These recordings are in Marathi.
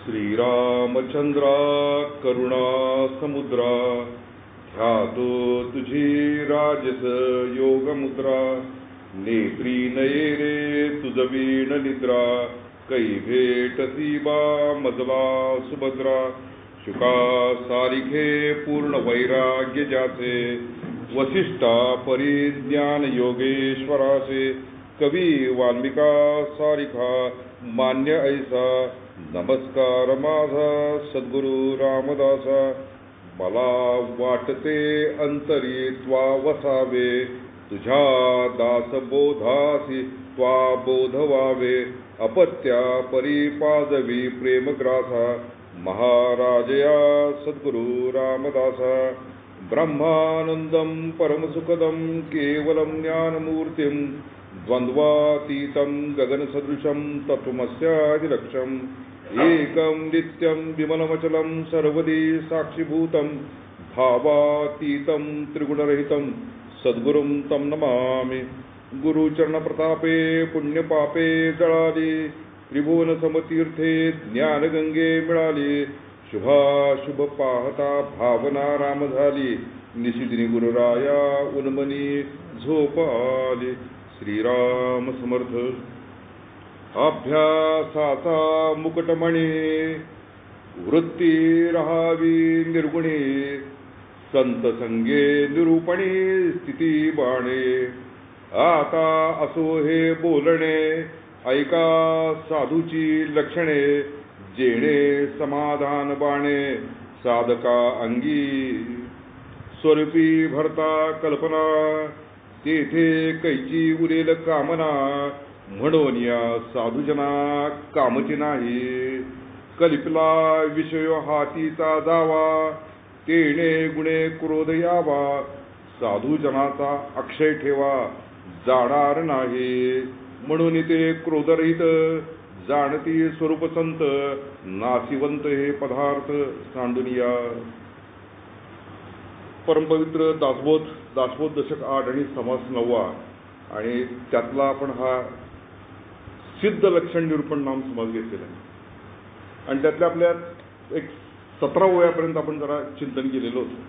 श्रीरामचंद्रा करुणा समुद्रा, ध्यातो तुझी राजस योग मुद्रा. नेत्री नये रे तुझ वीण निद्रा, कै भेटसी बा मजला सुभद्रा. शुका सारिखे पूर्ण वैराग्य ज्याचे, वसिष्ठा परिज्ञान योगेश्वराचे. कवी वाल्मिका सारिखा मान्य ऐसा, नमस्कार माझा सद्गुरु रामदासा. मला वाटते अंतरी त्वा वसावे, तुझ्या दासबोधासी त्वा बोध व्हावे. अपत्या परिपाजवी प्रेमग्रासा, महाराजया सद्गुरु रामदासा. ब्रह्मानंदं परमसुखदं केवलं ज्ञानमूर्तिं, द्वंद्वातीतं गगनसदृशं तत्त्वमस्यादिलक्ष्यम्. एकं नित्यं विमलमचलं सर्वदी साक्षिभूतं, भावातीतं त्रिगुणरहितं सद्गुरुं तं नमामि. गुरुचरणप्रतापे पुण्यपापे जळाली, त्रिभुवन समतीर्थे ज्ञानगंगे मिळाली. शुभाशुभ पाहता भावना राम झाली, निशिदिनी गुरुराया उन्मनी झोप आली. श्रीराम समर्थ. अभ्यासाचा मुकुटमणी, वृत्ती राहावी निर्गुणी. संत संगे निरूपणी स्थिती बाणे, आता असो हे बोलणे. ऐका साधूची लक्षणे, जेणे समाधान बाणे साधका अंगी. स्वरूपी भरता कल्पना, तेथे कैची उरेल कामना. म्हणून या साधुजना कामची नाही, कल्पला विषय हातीचा जावा. तेणे गुणे क्रोध यावा, साधुजनाचा अक्षय ठेवा जाणार नाही. म्हणून ते क्रोधरहित जाणती स्वरूप संत, नाशिवंत हे पदार्थ सांडुनिया. परमपवित्र दासबोध दशक 8 आणि समास 9 आणि त्यातला आपण हा सिद्ध लक्षण निरूपण नाम समास घेतलेला आहे. आणि त्यातल्या आपल्या एक 17 ओव्यापर्यंत आपण जरा चिंतन केलेलं होतं.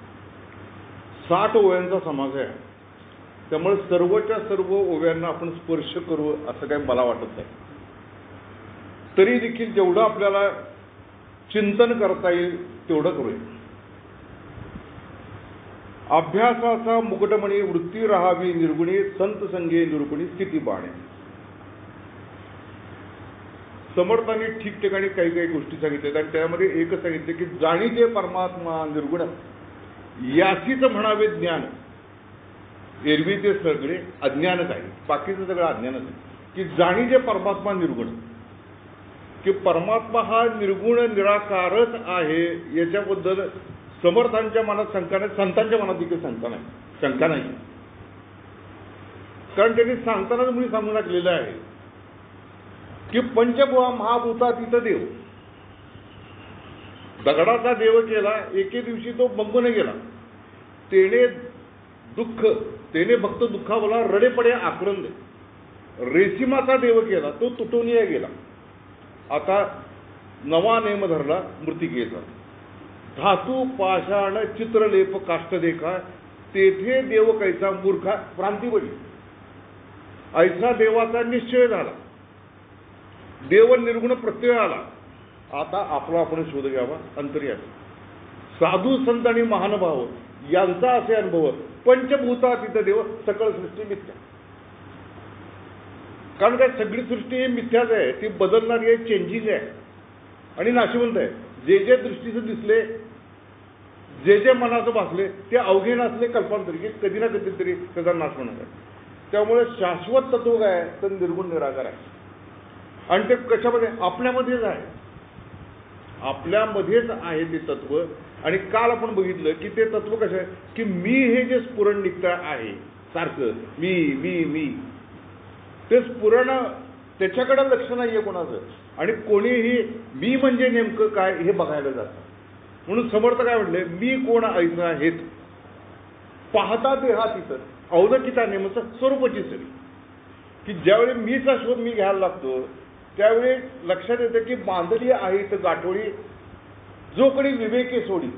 60 ओव्यांचा समास आहे, त्यामुळे सर्वच्या सर्व ओव्यांना आपण स्पर्श करू असं काही मला वाटत नाही. तरी देखील जेवढं आपल्याला चिंतन करता येईल तेवढं करूया. अभ्यासाचा मुकुटमणी, वृत्ती राहावी निर्गुणी. संत संगे निरूपणी स्थिती बाणे. समर्थांनी ठिकठिकाणी काही काही गोष्टी सांगितल्या आणि त्यामध्ये एकच सांगितले की जाणीचे परमात्मा निर्गुण, यासीच म्हणावे ज्ञान. एरवी ते सगळे अज्ञानच आहे, बाकीचं सगळं अज्ञानच आहे. की जाणीचे परमात्मा निर्गुण, की परमात्मा हा निर्गुण निराकारच आहे याच्याबद्दल समर्थांच्या मनात शंका नाही, संतांच्या मनात देखील शंका नाही. कारण त्यांनी सांगतानाच मुळी सांगून टाकलेलं आहे की पंचभुवा महाभूतातीत देव. दगडाचा देव केला, एके दिवशी तो बंबून गेला. तेने भक्त दुःखावला, रडे पडे आक्रंद. रेशीमाचा देव केला, तो तुटून गेला. आता नवा नेम धरला मृतिकेचा. धातू पाषाण चित्रलेप काष्ट देखा, तेथे देव कैसा मूर्खा भ्रांती बळी. ऐसा देवाचा निश्चय झाला, देव निर्गुण प्रत्यय आला. आता आपला आपण शोध घ्यावा अंतर्यामी. साधू संत आणि महानुभाव यांचा असे अनुभव, पंचभूतातीत देव सकळ सृष्टी मिथ्या. कारण काय, सगळी सृष्टी ही मिथ्याच आहे, ती बदलणारी आहे, चेंजिंग आहे आणि नाशिवंत आहे. जे जे दृष्टीचं दिसले, जे जे मनाचं भासले, ते अवघे नसले कल्पांतरी, की कधी ना कधीतरी त्याचा नाश होणार आहे. त्यामुळे शाश्वत तत्व काय तर निर्गुण निराकार आहे. आणि ते कशामध्ये, आपल्यामध्येच आहे, आपल्यामध्येच आहे ते तत्व. आणि काल आपण बघितलं की ते तत्व कसं आहे की मी हे जे स्फुरण निघतं आहे सारखं, मी मी मी, ते स्फुरण त्याच्याकडे लक्ष नाहीये कोणाचं. आणि कोणीही मी म्हणजे नेमकं काय हे बघायला जातं. म्हणून समर्थ काय म्हटले, मी कोण ऐसा हेत पाहता देहातीत अवलकिता नेमचं स्वरूपाची सरी. की ज्यावेळी मीचा शोध मी घ्यायला लागतो त्यावेळी लक्षात येतं की बांधली आहेत गाठोडी जो कोणी विवेके सोडी.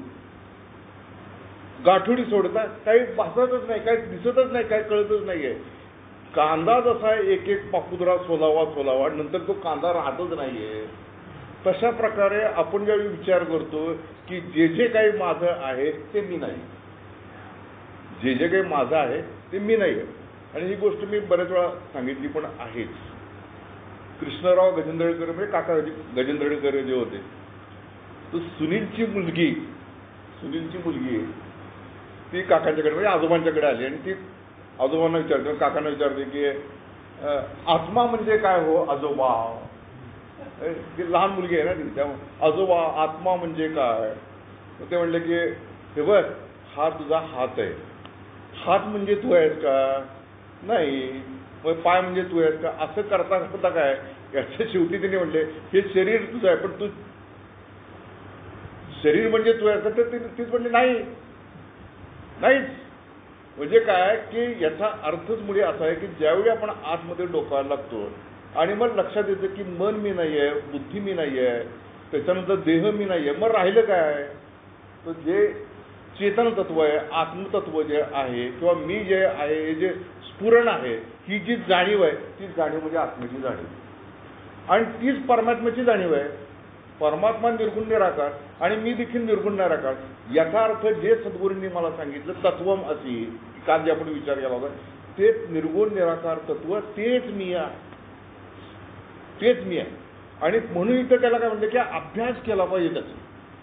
गाठोडी सोडता काही भासतच नाही, काही दिसतच नाही, काही कळतच नाहीये. कांदा जसा एक एक पापुद्रा सोलावा नंतर तो कांदा राहतच नाहीये. तशा प्रकारे आपण ज्यावेळी विचार करतो की जे जे काही माझं आहे ते मी नाही, जे जे काही माझं आहे ते मी नाही. आणि ही गोष्ट मी बऱ्याच वेळा सांगितली पण आहेच. कृष्णराव गजेंद्रकर म्हणजे काका गजेंद्रकर जे होते, तर सुनीलची मुलगी ती काकांच्याकडे म्हणजे आजोबांच्याकडे आली आणि ती आजोबांना विचारते, काकांना विचारते की आत्मा म्हणजे काय हो आजोबा. ती लहान मुलगी आहे ना ती, त्यामुळे आजोबा आत्मा म्हणजे काय. ते म्हणले की हे बघ, हा तुझा हात आहे, हात म्हणजे तू आहेस का. नाही. मग पाय म्हणजे तू आहेस का. असं करता करता काय याच्या शेवटी तिने म्हणले हे शरीर तुझं आहे, पण तू शरीर म्हणजे तू आहेस का. तर तीच म्हणली नाहीच. म्हणजे काय की याचा अर्थच मुळे असा आहे की ज्यावेळी आपण आतमध्ये डोकायला लागतो आणि मग लक्षात येतं की मन मी नाही आहे, बुद्धी मी नाही आहे, त्याच्यानंतर देह मी नाही आहे, मग राहिलं काय. तर जे चेतन तत्व आहे, आत्मतत्व जे आहे किंवा मी जे आहे हे जे स्फुरण आहे, ही जी जाणीव आहे ती जाणीव म्हणजे आत्म्याची जाणीव आणि तीच परमात्म्याची जाणीव आहे. परमात्मा निर्गुण निराकार आणि मी देखील निर्गुण निराकार. याचा अर्थ जे सद्गुरूंनी मला सांगितलं तत्वम अशी काल जे आपण विचार केला होता ते निर्गुण निराकार तत्व तेच मी आहे. आणि म्हणून इथं त्याला काय म्हणलं की अभ्यास केला पाहिजे. त्याचा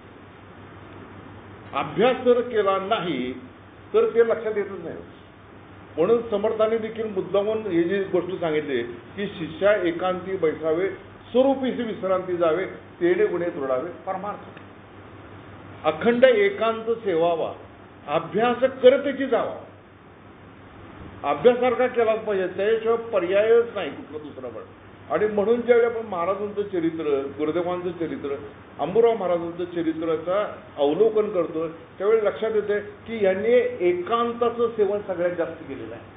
अभ्यास जर केला नाही तर ते लक्षात येतच नाही. म्हणून समर्थांनी देखील मुद्दामून ही जी गोष्ट सांगितली की शिष्या एकांती बैसावे, स्वरूपीशी विश्रांती जावे, तेणे गुणे दृढावे परमार्थ. अखंड एकांत सेवावा, अभ्यास करतेची जावा. अभ्यासारखा केलाच पाहिजे, त्याशिवाय पर्यायच नाही कुठला दुसरा पण. आणि म्हणून ज्यावेळी आपण महाराजांचं चरित्र, गुरुदेवांचं चरित्र, अंबुराव महाराजांचं चरित्राचा अवलोकन करतो त्यावेळी लक्षात येते की यांनी एकांताचं सेवन सगळ्यात जास्त केलेलं आहे.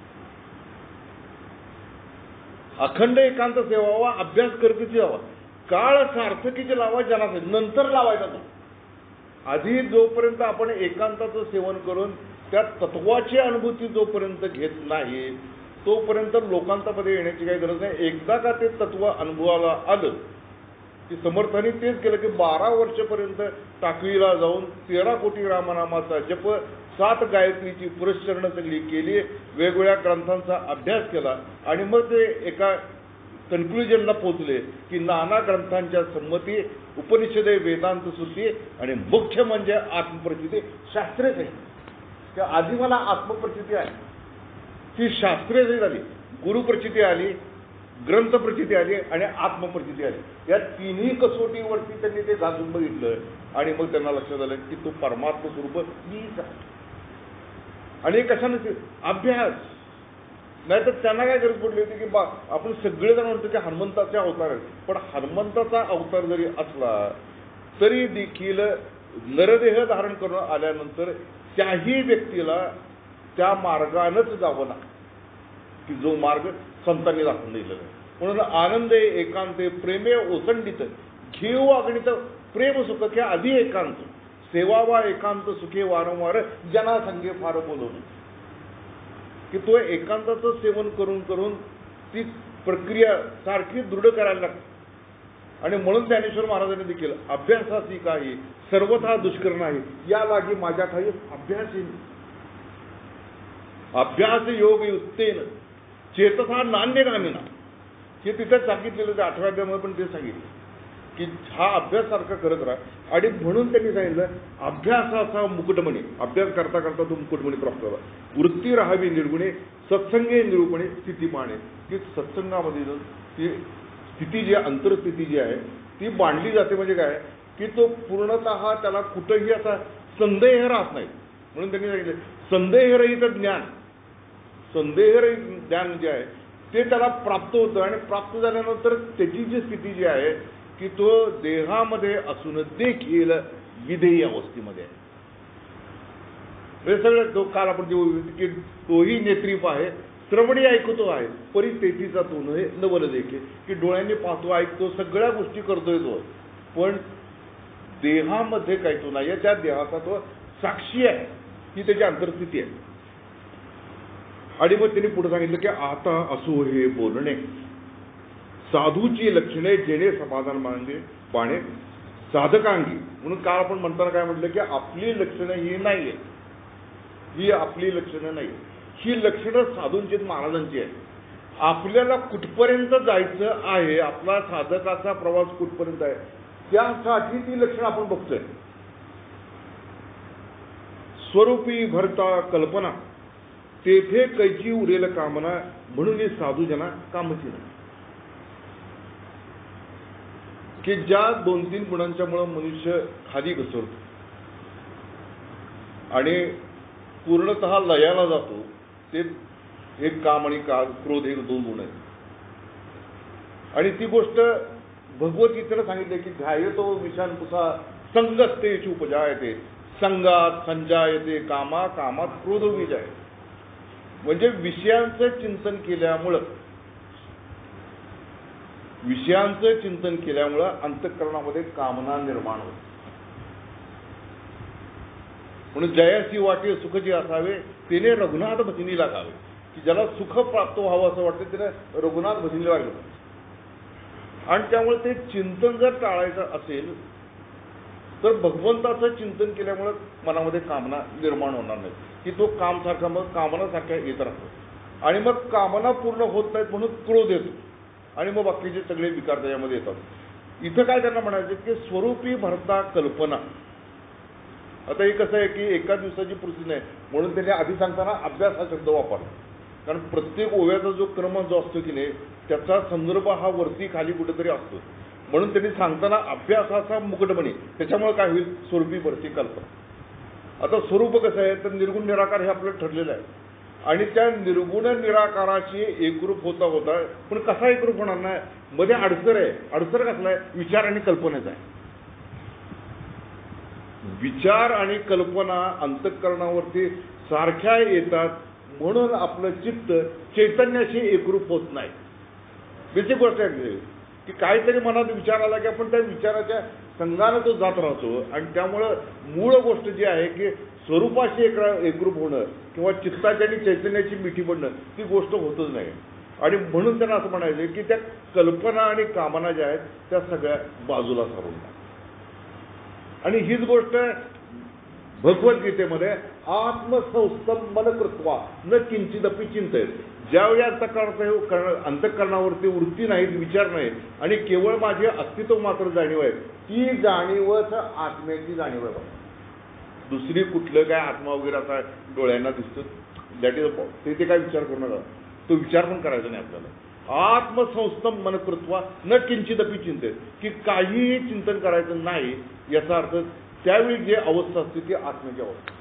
अखंड एकांत सेवावा, अभ्यास करतेची जावा, काळ सार्थकीची लावा जनाचे, नंतर लावायचा तो. आधी जोपर्यंत आपण एकांताचं सेवन करून त्या तत्वाची अनुभूती जोपर्यंत घेत नाही तोपर्यंत लोकांतामध्ये येण्याची काही गरज नाही. एकदा का ते तत्व अनुभवाला आलं की समर्थांनी तेच केलं की 12 वर्षपर्यंत टाकवीला जाऊन 13 कोटी रामनामाचा जप, 7 गायत्रीची पुरस्चरण सगळी केली, वेगवेगळ्या ग्रंथांचा अभ्यास केला आणि मग ते एका कन्क्लुजनला पोहोचले की नाना ग्रंथांच्या संमती, उपनिषदे, वेदांत श्रुती आणि मुख्य म्हणजे आत्मप्रचिती. शास्त्रेच आहे की आधी मला आत्मप्रचिती आहे ती शास्त्रेच झाली, गुरुप्रचिती आली, ग्रंथप्रचिती आली आणि आत्मप्रचिती आली. या तिन्ही कसोटीवरती त्यांनी ते घासून बघितलं आणि मग त्यांना लक्षात आलं की तो परमात्म स्वरूप मीच आहे. आणि कशाने अभ्यास नाही तर त्यांना काय गरज पडली होती की आपण सगळेजण म्हणतो की हनुमंताचे अवतार आहेत, पण हनुमंताचा अवतार जरी असला तरी देखील नरदेह धारण करून आल्यानंतर त्याही व्यक्तीला त्या मार्गानंच जावं लागतं की जो मार्ग संतांनी दाखवून दिलेला आहे. म्हणून आनंदे एकांते प्रेमे ओसंडित घेऊ अगणित प्रेम सुख की आधी एकांत सेवावा एकांत सुखे वारंवार जनासंगे फार बोलवणं. की तो एकांताचं सेवन करून करून ती प्रक्रिया सारखी दृढ करायला लागते. आणि म्हणून ज्ञानेश्वर महाराजांनी देखील अभ्यासाची काही सर्वथा दुष्कर नाही, या लागी माझ्या काही अभ्यास येईल. अभ्यास योग युक्तेन चेतसा नान्यगामिना, हे तिथं सांगितलेलं ते 8व्या अध्यायामध्ये पण ते सांगितलं की हा अभ्यास सारखा करत राहा. आणि म्हणून त्यांनी सांगितलं अभ्यासाचा मुकुटमणी, अभ्यास करता करता तो मुकुटमणी प्राप्त व्हा. वृत्ती राहावी निर्गुणे, सत्संगे निरूपणे स्थिती माने. की सत्संगामध्ये ती स्थिती जी अंतरस्थिती जी आहे ती मांडली जाते. म्हणजे काय की तो पूर्णतः त्याला कुठंही असा संदेह राहत नाही. म्हणून त्यांनी सांगितलं संदेहरहित ज्ञान, संदेहरहित ज्ञान जे आहे ते त्याला प्राप्त होतं. आणि प्राप्त झाल्यानंतर त्याची जी स्थिती जी आहे की तो देहामध्ये असून देखील विधेयी अवस्थेमध्ये आहे. हे सगळं तो काल आपण की तोही नेत्रीप आहे, श्रवणी ऐकतो आहे परी तेथीचा तो नव्हे नवल देखे, की डोळ्यांनी पाहतो ऐकतो सगळ्या गोष्टी करतोय तो, पण देहामध्ये काही तो नाही, त्या देहाचा तो साक्षी आहे, ही त्याची अंतर्स्थिती आहे. आणि मग त्यांनी पुढे सांगितलं की आता असो हे बोलणे साधूची लक्षणे जेणे समाधान मांगे पाणे साधकांगी. म्हणून काल आपण म्हणताना काय म्हटलं की आपली लक्षणं ही नाहीये, ही आपली लक्षणं नाही, ही लक्षणं साधूंची महाराजांची आहे. आपल्याला कुठपर्यंत जायचं आहे, आपला साधकाचा प्रवास कुठपर्यंत आहे, त्यासाठी ती लक्षणं आपण बघतोय. स्वरूपी भरता कल्पना तेथे कैची उरेल कामना, म्हणून ही साधू जना कामची नाही. की ज्या 2-3 गुणांच्यामुळे मनुष्य खाली घसरतो आणि पूर्णतः लयाला जातो, ते एक काम आणि क्रोध हे 2 गुण आहेत. आणि ती गोष्ट भगवद्गीतेला सांगितले की ध्यायतो विषांपुसा संगस्तेषु उपजायते संगात संजायते कामा कामात क्रोध विजाय. म्हणजे विषयांचं चिंतन केल्यामुळं अंतःकरणामध्ये कामना निर्माण होते. म्हणून जयासी वाटे सुखजी असावे तिने रघुनाथ भजनी लागावे, की ज्याला सुख प्राप्त व्हावं असं वाटतं तिने रघुनाथ भजनी लागलं. आणि त्यामुळे ते चिंतन जर टाळायचं असेल तर भगवंताचं चिंतन केल्यामुळे मनामध्ये कामना निर्माण होणार नाही, की तो कामसारखा मग कामनासारख्या येत राहतो आणि मग कामना पूर्ण होत नाहीत म्हणून क्रोध येतो आणि मग बाकीचे सगळे विकार त्याच्यामध्ये येतात. इथं काय त्यांना म्हणायचं की स्वरूपी भरता कल्पना. आता हे कसं आहे की एका दिवसाची पूर्ती नाही म्हणून त्यांनी आधी सांगताना अभ्यास हा शब्द वापरला, कारण प्रत्येक ओव्याचा जो क्रम जो असतो की नाही त्याचा संदर्भ हा वरती खाली कुठेतरी असतो. म्हणून त्यांनी सांगताना अभ्यासाचा मुकुटमणी, त्याच्यामुळे काय होईल स्वरूपी भरती कल्पना. आता स्वरूप कसं आहे तर निर्गुण निराकार हे आपलं ठरलेलं आहे आणि त्या निर्गुण निराकाराची एकरूप होता होता पण कसा एकरूप होणार नाही, मध्ये अडसर आहे. अडसर कसला आहे, विचार आणि कल्पनेचा आहे. विचार आणि कल्पना अंतःकरणावरती सारख्या येतात म्हणून आपलं चित्त चैतन्याशी एकरूप होत नाही. बेसिक गोष्ट आहे की काहीतरी मनात विचार आला की आपण त्या विचाराच्या संघाने तो जात राहतो आणि त्यामुळं मूळ गोष्ट जी आहे की स्वरूपाशी एकरूप होणं किंवा चित्ताची आणि चैतन्याची मिठी पडणं ती गोष्ट होतच नाही. आणि म्हणून त्यांना असं म्हणायचं की त्या कल्पना आणि कामना ज्या आहेत त्या सगळ्या बाजूला सारून टाका. आणि हीच गोष्ट भगवद्गीतेमध्ये आत्मसंस्तंभन कृत्वा न किंचिदपि चिंतेत. ज्यावेळी अंतःकरणावरती वृत्ती नाहीत, विचार नाहीत आणि केवळ माझे अस्तित्व मात्र जाणीव आहे, ती जाणीवच आत्म्याची जाणीव आहे. दुसरी कुठलं काय आत्मा वगैरे आता डोळ्यांना दिसतं दॅट इज अ ते काय विचार करू नका, तो विचार पण करायचा नाही आपल्याला. आत्मसंस्तंभन कृत्वा न किंचिदपि चिंतेत, की काहीही चिंतन करायचं नाही. याचा अर्थ त्यावेळी जे अवस्था असते ती आत्म्याची अवस्था.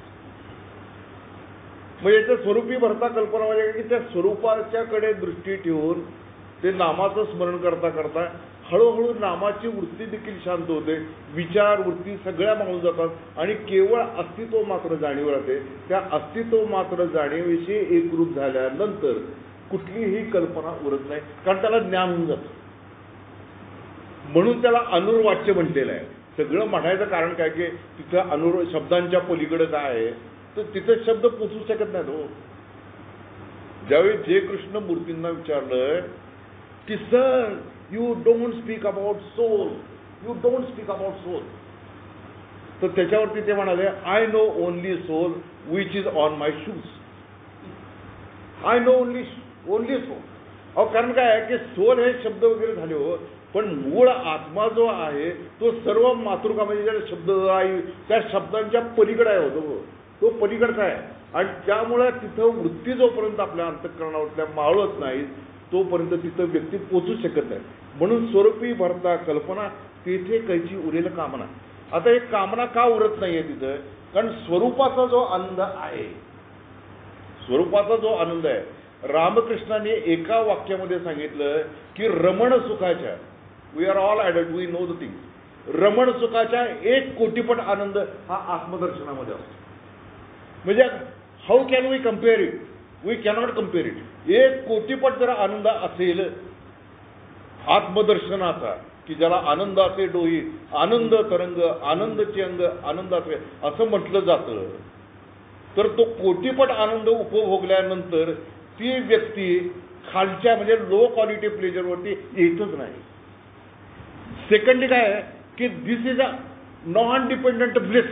मग याच्या स्वरूपी भरता कल्पना म्हणजे की त्या स्वरूपाच्याकडे दृष्टी ठेवून ते नामाचं स्मरण करता करता हळूहळू नामाची वृत्ती देखील शांत होते, विचार वृत्ती सगळ्या मागून जातात आणि केवळ अस्तित्व मात्र जाणीव राहते. त्या अस्तित्व मात्र जाणीवेशी एकरूप झाल्यानंतर कुठलीही कल्पना उरत नाही, कारण त्याला ज्ञान होऊन जातं. म्हणून त्याला अनुर्वाच्य म्हटलेलं आहे. सगळं म्हणायचं कारण काय की तिथं शब्दांच्या पलीकडे काय आहे तर तिथं शब्द पोचू शकत नाहीत. हो, ज्यावेळी जे कृष्ण मूर्तींना विचारलं की sir you don't speak about soul, you don't speak about soul, तर त्याच्यावरती ते म्हणाले I know only sole which is on my shoes. I know only sole. अहो कारण काय आहे की सोल हे शब्द वगैरे झाले हो, पण मूळ आत्मा जो आहे तो सर्व मातृका म्हणजे ज्या शब्द आहे त्या शब्दांच्या पलीकडे आहे होतो, तो पलीकडचा आहे. आणि त्यामुळे तिथं वृत्ती जोपर्यंत आपल्या अंतःकरणावरल्या मावळत नाही तोपर्यंत तिथं व्यक्ती पोचू शकत नाही. म्हणून स्वरूपी भरता कल्पना तेथे कैची उरेल कामना. आता एक कामना का उरत नाहीये तिथं, कारण स्वरूपाचा जो आनंद आहे, स्वरूपाचा जो आनंद आहे, रामकृष्णाने एका वाक्यामध्ये सांगितलं की रमण सुखाच्या, we are all adult, we know the thing, Raman सुखाच्या 1 कोटीपट आनंद हा आत्मदर्शनामध्ये असतो. म्हणजे how can we compare it, we cannot compare it. 1 कोटीपट जर आनंद असेल आत्मदर्शनाचा, की ज्याला आनंदाचे डोई, आनंद तरंग, आनंदचे अंग, आनंदाचे असं म्हटलं जातं, तर तो कोटीपट आनंद उपभोगल्यानंतर ती व्यक्ती खालच्या म्हणजे लो क्वालिटी प्लेजरवरती येतच नाही. सेकंडली काय आहे की this is a non dependent bliss.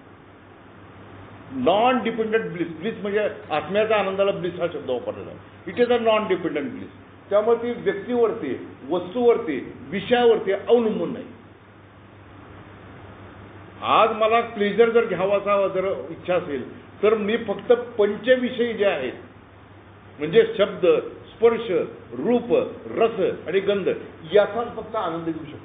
Non dependent bliss, bliss म्हणजे आत्म्याच्या आनंदाला ब्लिस हा शब्द वापरलेला आहे. It is a non dependent bliss. त्यामुळे ती व्यक्तीवरती, वस्तूवरती, विषयावरती अवलंबून नाही. आज मला प्लेजर जर घ्यावाचा जर इच्छा असेल तर मी फक्त पंचविषयी जे आहेत म्हणजे शब्द, स्पर्श, रूप, रस आणि गंध याचाच फक्त आनंद घेऊ शकतो.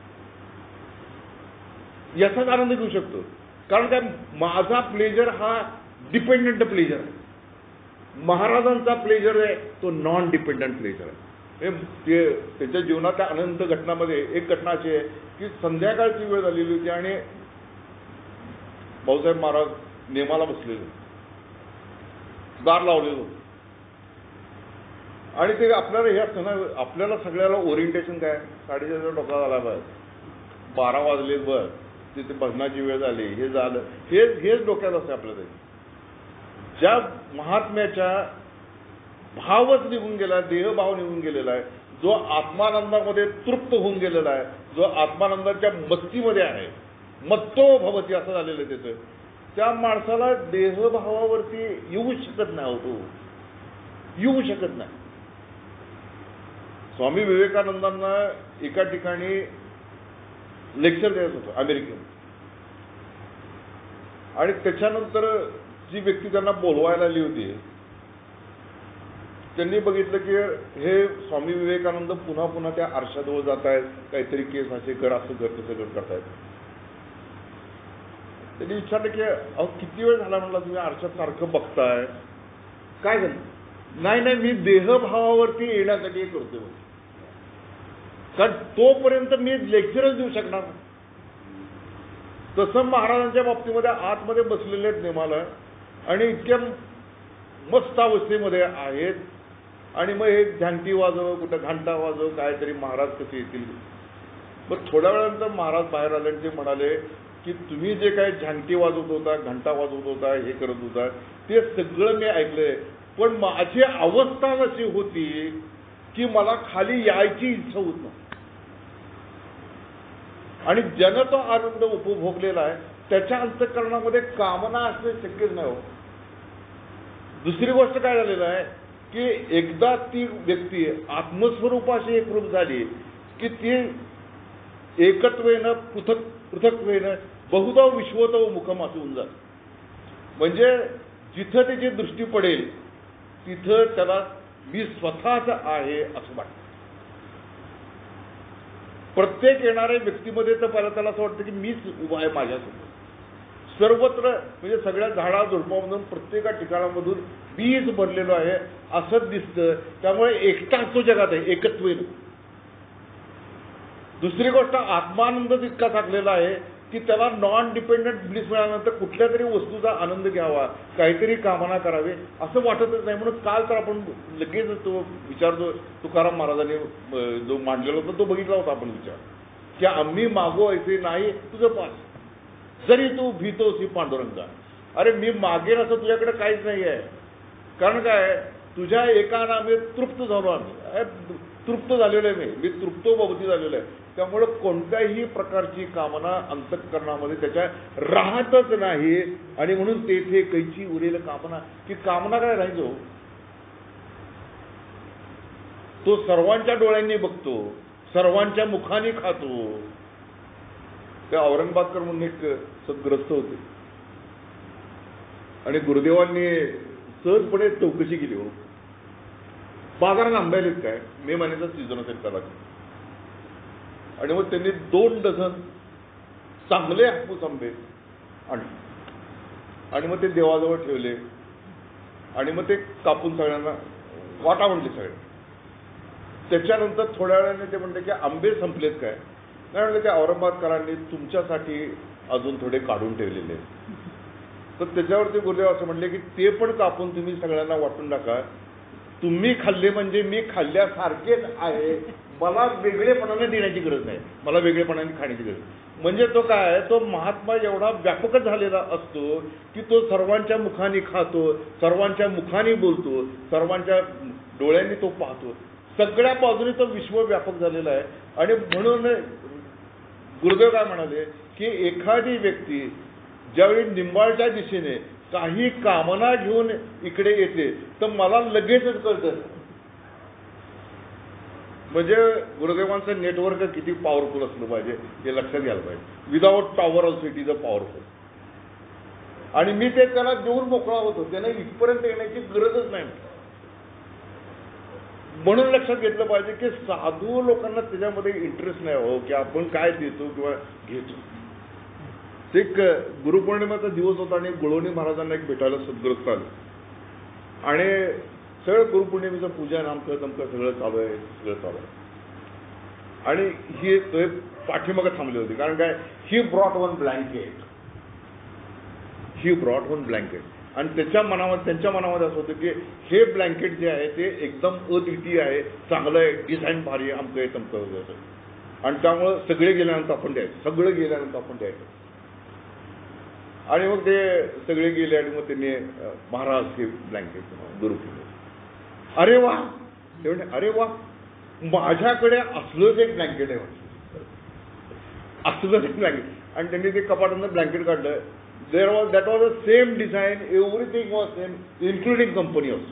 याचाच आनंद घेऊ शकतो. कारण काय, माझा प्लेजर हा डिपेंडंट प्लेजर आहे. महाराजांचा प्लेजर आहे तो नॉन डिपेंडंट प्लेजर आहे. ते त्याच्या जीवनाच्या अनंत घटनामध्ये एक घटना अशी आहे की संध्याकाळची वेळ झालेली होती आणि भाऊसाहेब महाराज नेमाला बसलेले, दार लावलेलं होतं. आणि ते आपल्याला हे असतं ना, आपल्याला सगळ्याला ओरिएंटेशन काय, 4:30 डोका झाला, बस 12 वाजले, बस तिथे भजनाची वेळ झाली, हे झालं, हेच डोक्यात असते आपल्याला. ज्या महात्म्याच्या भावच निघून गेला, देहभाव निघून गेलेला आहे, जो आत्मानंदामध्ये तृप्त होऊन गेलेला आहे, जो आत्मानंदाच्या मस्तीमध्ये आहे, मत्तो भवती असं झालेलं आहे त्याचं, त्या माणसाला देहभावावरती येऊ शकत नाही, होतो येऊ शकत नाही. स्वामी विवेकानंदांना एका ठिकाणी लेक्चर द्यायचं होतं अमेरिकेत, आणि त्याच्यानंतर जी व्यक्ती त्यांना बोलवायला आली होती त्यांनी बघितलं की हे स्वामी विवेकानंद पुन्हा पुन्हा त्या आरशाजवळ जात आहेत, काहीतरी केस असे कर, असं कर, तसं कर करतायत. त्यांनी विचारलं की अहो किती वेळ झाला म्हणला तुम्ही आरशात सारखं बघताय, काय झालं? नाही मी देहभावावरती येण्यासाठी हे करतोय, कारण तोपर्यंत मी लेक्चरच देऊ शकणार. तसं महाराजांच्या बाबतीमध्ये आतमध्ये बसलेले आहेत नेमाला आणि इतक्या मस्त अवस्थेमध्ये आहेत, आणि मग हे झांटी वाजव, कुठं घंटा वाजव, काहीतरी महाराज कसे येतील. मग थोड्या वेळानंतर महाराज बाहेर आले आणि ते म्हणाले की तुम्ही जे काही झांटी वाजवत होता, घंटा वाजवत होता, हे करत होता, ते सगळं मी ऐकलंय, पण माझी अवस्था अशी होती की मला खाली यायची इच्छा होत नाही. आणि ज्यानं तो आनंद उपभोगलेला आहे त्याच्या अंतःकरणामध्ये कामना असणे शक्यच नाही हो. दुसरी गोष्ट काय झालेलं आहे की एकदा ती व्यक्ती आत्मस्वरूपाशी एकरूप झाली की ती एकत्वेनं पृथक्वेनं बहुधा विश्वतो मुखम असं होऊन जात. म्हणजे जिथं त्याची दृष्टी पडेल तिथं त्याला मी स्वतःच आहे असं वाटतं. प्रत्येक येणाऱ्या व्यक्तीमध्ये तर पहिला त्याला असं वाटतं की मीच उभा आहे माझ्यासमोर. सर्वत्र म्हणजे सगळ्या झाडा झुडपामधून प्रत्येका ठिकाणामधून बीज भरलेलो आहे असंच दिसतं. त्यामुळे एकटाच तो जगात आहे, एकत्वेनं. दुसरी गोष्ट, आत्मानंद इतका टाकलेला आहे की त्याला नॉन डिपेंडंट ब्लिस मिळाल्यानंतर कुठल्या तरी वस्तूचा आनंद घ्यावा, काहीतरी कामना करावी असं वाटतच नाही. म्हणून काल तर आपण लगेच तो विचार जो तुकाराम महाराजांनी जो मांडलेला होता तो बघितला होता आपण विचार, की आम्ही मागो ऐसे नाही तुझं पास, जरी तू भीतोसी पांडुरंगा. अरे मी मागेन असं तुझ्याकडे काहीच नाही आहे. कारण काय, तुझ्या एका नामे तृप्त झालो आम्ही, तृप्त झालेलो आहे मी तृप्तो भवती झालेलो आहे. त्यामुळे कोणत्याही प्रकारची कामना अंतःकरणामध्ये त्याच्या राहतच नाही. आणि म्हणून तेथे कैची उरेल कामना, की कामना काय राहायचो, तो सर्वांच्या डोळ्यांनी बघतो, सर्वांच्या मुखाने खातो. त्या औरंगाबादकर म्हणून एक सद्ग्रस्त होते आणि गुरुदेवांनी सहजपणे चौकशी केली, हो बाजारात आंब्यालेत काय, मे महिन्याचा सीझन असेल त्याला, आणि मग त्यांनी 2 डझन चांगले हापूस आंबे आणले आणि मग ते देवाजवळ ठेवले आणि मग ते कापून सगळ्यांना वाटा म्हणले सगळे. त्याच्यानंतर थोड्या वेळाने ते म्हणले की आंबे संपलेत काय, नाही म्हणले त्या औरंगाबादकरांनी तुमच्यासाठी अजून थोडे काढून ठेवलेले आहेत. तर त्याच्यावरती गुरुदेव असं म्हणले की ते पण कापून तुम्ही सगळ्यांना वाटून टाका, तुम्ही खाल्ले म्हणजे मी खाल्ल्यासारखेच आहे, मला वेगळेपणाने देण्याची गरज नाही, मला वेगळेपणाने खाण्याची गरज. म्हणजे तो काय, तो महात्मा एवढा व्यापकच झालेला असतो की तो सर्वांच्या मुखाने खातो, सर्वांच्या मुखाने बोलतो, सर्वांच्या डोळ्यांनी तो पाहतो, सगळ्या बाजूने तो विश्व व्यापक झालेला आहे. आणि म्हणून गुरुदेव काय म्हणाले की एखादी व्यक्ती ज्यावेळी निंबाळच्या दिशेने काही कामना घेऊन इकडे येते तर मला लगेचच कळतं. म्हणजे गुरुदेवांचं नेटवर्क किती पॉवरफुल असलं पाहिजे हे लक्षात घ्यायला पाहिजे. Without power also it is a powerful. आणि मी ते त्याला देऊन मोकळा होतो, त्याने इथपर्यंत येण्याची गरजच नाही. म्हणून लक्षात घेतलं पाहिजे की साधू लोकांना त्याच्यामध्ये इंटरेस्ट नाही हो की आपण काय देतो किंवा घेतो. एक गुरुपौर्णिमेचा दिवस होता आणि गुळवणी महाराजांना एक भेटायला सद्ग्रस्त आले आणि सगळं गुरुपौर्णिमेचं पूजन आमचं तमकं सगळं चालू आहे. आणि ही पाठीमागं थांबली होती, कारण काय, ही ब्रॉट वन ब्लँकेट. आणि त्यांच्या मनामध्ये असं होतं की हे ब्लँकेट जे आहे ते एकदम अद्वितीय आहे, चांगलं आहे, डिझाईन भारी आहे, आमचं आहे तमकं वगैरे. आणि त्यामुळं सगळे गेल्यानंतर आपण द्यायचं. आणि मग ते सगळे गेले आणि मग त्यांनी महाराज हे ब्लँकेट गुरुपौर्णिमा. अरे वा, ते म्हणजे अरे वा, माझ्याकडे असलंच एक ब्लँकेट आहे, असलंच एक ब्लँकेट. आणि त्यांनी ते कपाटातनं ब्लँकेट काढलं. that was the same design, everything was same, including company also.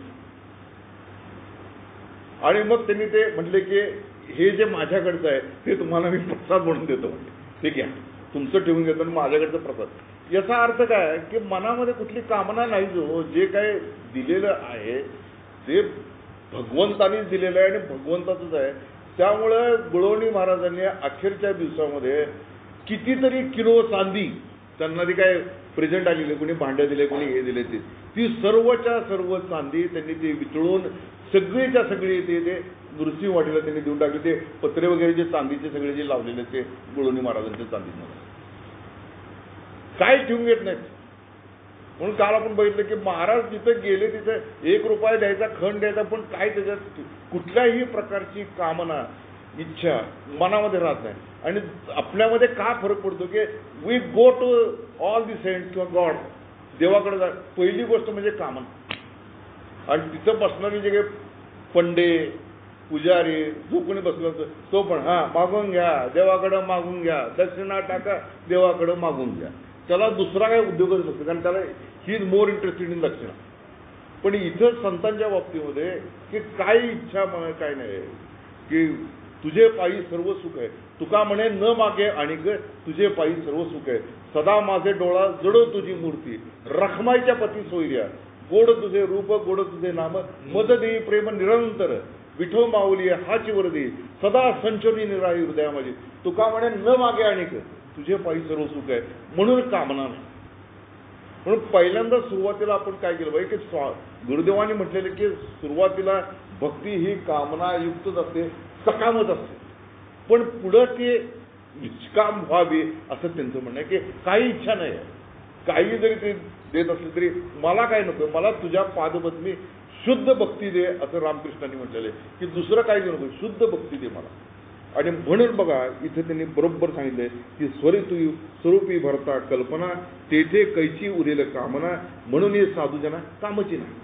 आणि मग त्यांनी ते म्हटले की हे जे माझ्याकडचं आहे ते तुम्हाला मी प्रसाद म्हणून देतो, म्हणजे ठीक आहे तुमचं ठेवून घेतो आणि माझ्याकडचं प्रसाद. याचा अर्थ काय की मनामध्ये कुठली कामना नाही, जे काय दिलेलं आहे ते भगवंतानीच दिलेलं आहे आणि भगवंताचंच आहे. त्यामुळं गुळवणी महाराजांनी अखेरच्या दिवसामध्ये कितीतरी किलो चांदी त्यांना ती काय प्रेझेंट आलेले, कोणी भांडं दिले, कोणी हे दिले, ती सर्वच्या सर्व चांदी त्यांनी ते वितळून सगळीच्या सगळी ते नृसिंहवाडीला त्यांनी देऊन टाकले. ते पत्रे वगैरे जे चांदीचे सगळे जे लावलेले ते गुळवणी महाराजांच्या चांदीमध्ये काय ठेवून घेत नाहीत. म्हणून काल आपण बघितलं की महाराज तिथं गेले, तिथं ₹1 द्यायचा, खंड द्यायचा, पण काय त्याच्यात कुठल्याही प्रकारची कामना इच्छा मनामध्ये राहत नाही. आणि आपल्यामध्ये का फरक पडतो की we go to all the saints किंवा गॉड, देवाकडे जा. पहिली गोष्ट म्हणजे कामना. आणि तिथं बसणारी जे काही पंडे पुजारी जो कोणी बसला तो पण मागून घ्या, देवाकडं मागून घ्या, दक्षिणा टाका, देवाकडं मागून घ्या. त्याला दुसरा काही उद्योगच नसतो, कारण त्याला he is more interested in dakshina. पण इथं संतांच्या बाबतीमध्ये की काही इच्छा काय नाही की तुझे पायी सर्व सुख आहे. तुका म्हणे न मागे आणि तुझे पायी सर्व सुख आहे. सदा माझे डोळा जडो तुझी मूर्ती, रखमाईच्या पती सोयर्या, गोड तुझे रूप गोड तुझे नाम, मद देई प्रेम निरंतर, विठो माऊली हाची वरदी, सदा संचोनी निराळी हृदया माझी. तुका म्हणे न मागे आणि तुझे पायी सर्व सुख आहे, म्हणून कामना नाही. म्हणून पहिल्यांदा सुरुवातीला आपण काय केलं पाहिजे की गुरुदेवांनी म्हटलेले की सुरुवातीला भक्ती ही कामनायुक्तच असते, सकामच असते, पण पुढं ते निष्काम व्हावी असं त्यांचं म्हणणं आहे की काही इच्छा नाही, काही जरी ते देत असले तरी मला काय नको, मला तुझ्या पादपद्मी शुद्ध भक्ती दे असं रामकृष्णांनी म्हटलेलं आहे की दुसरं काही देऊ नको, शुद्ध भक्ती दे मला. आणि म्हणून बघा इथे त्यांनी बरोबर सांगितलंय की स्वरूपी भरता कल्पना, तेथे कैची उरेल कामना, म्हणून हे साधूजना कामची नाही.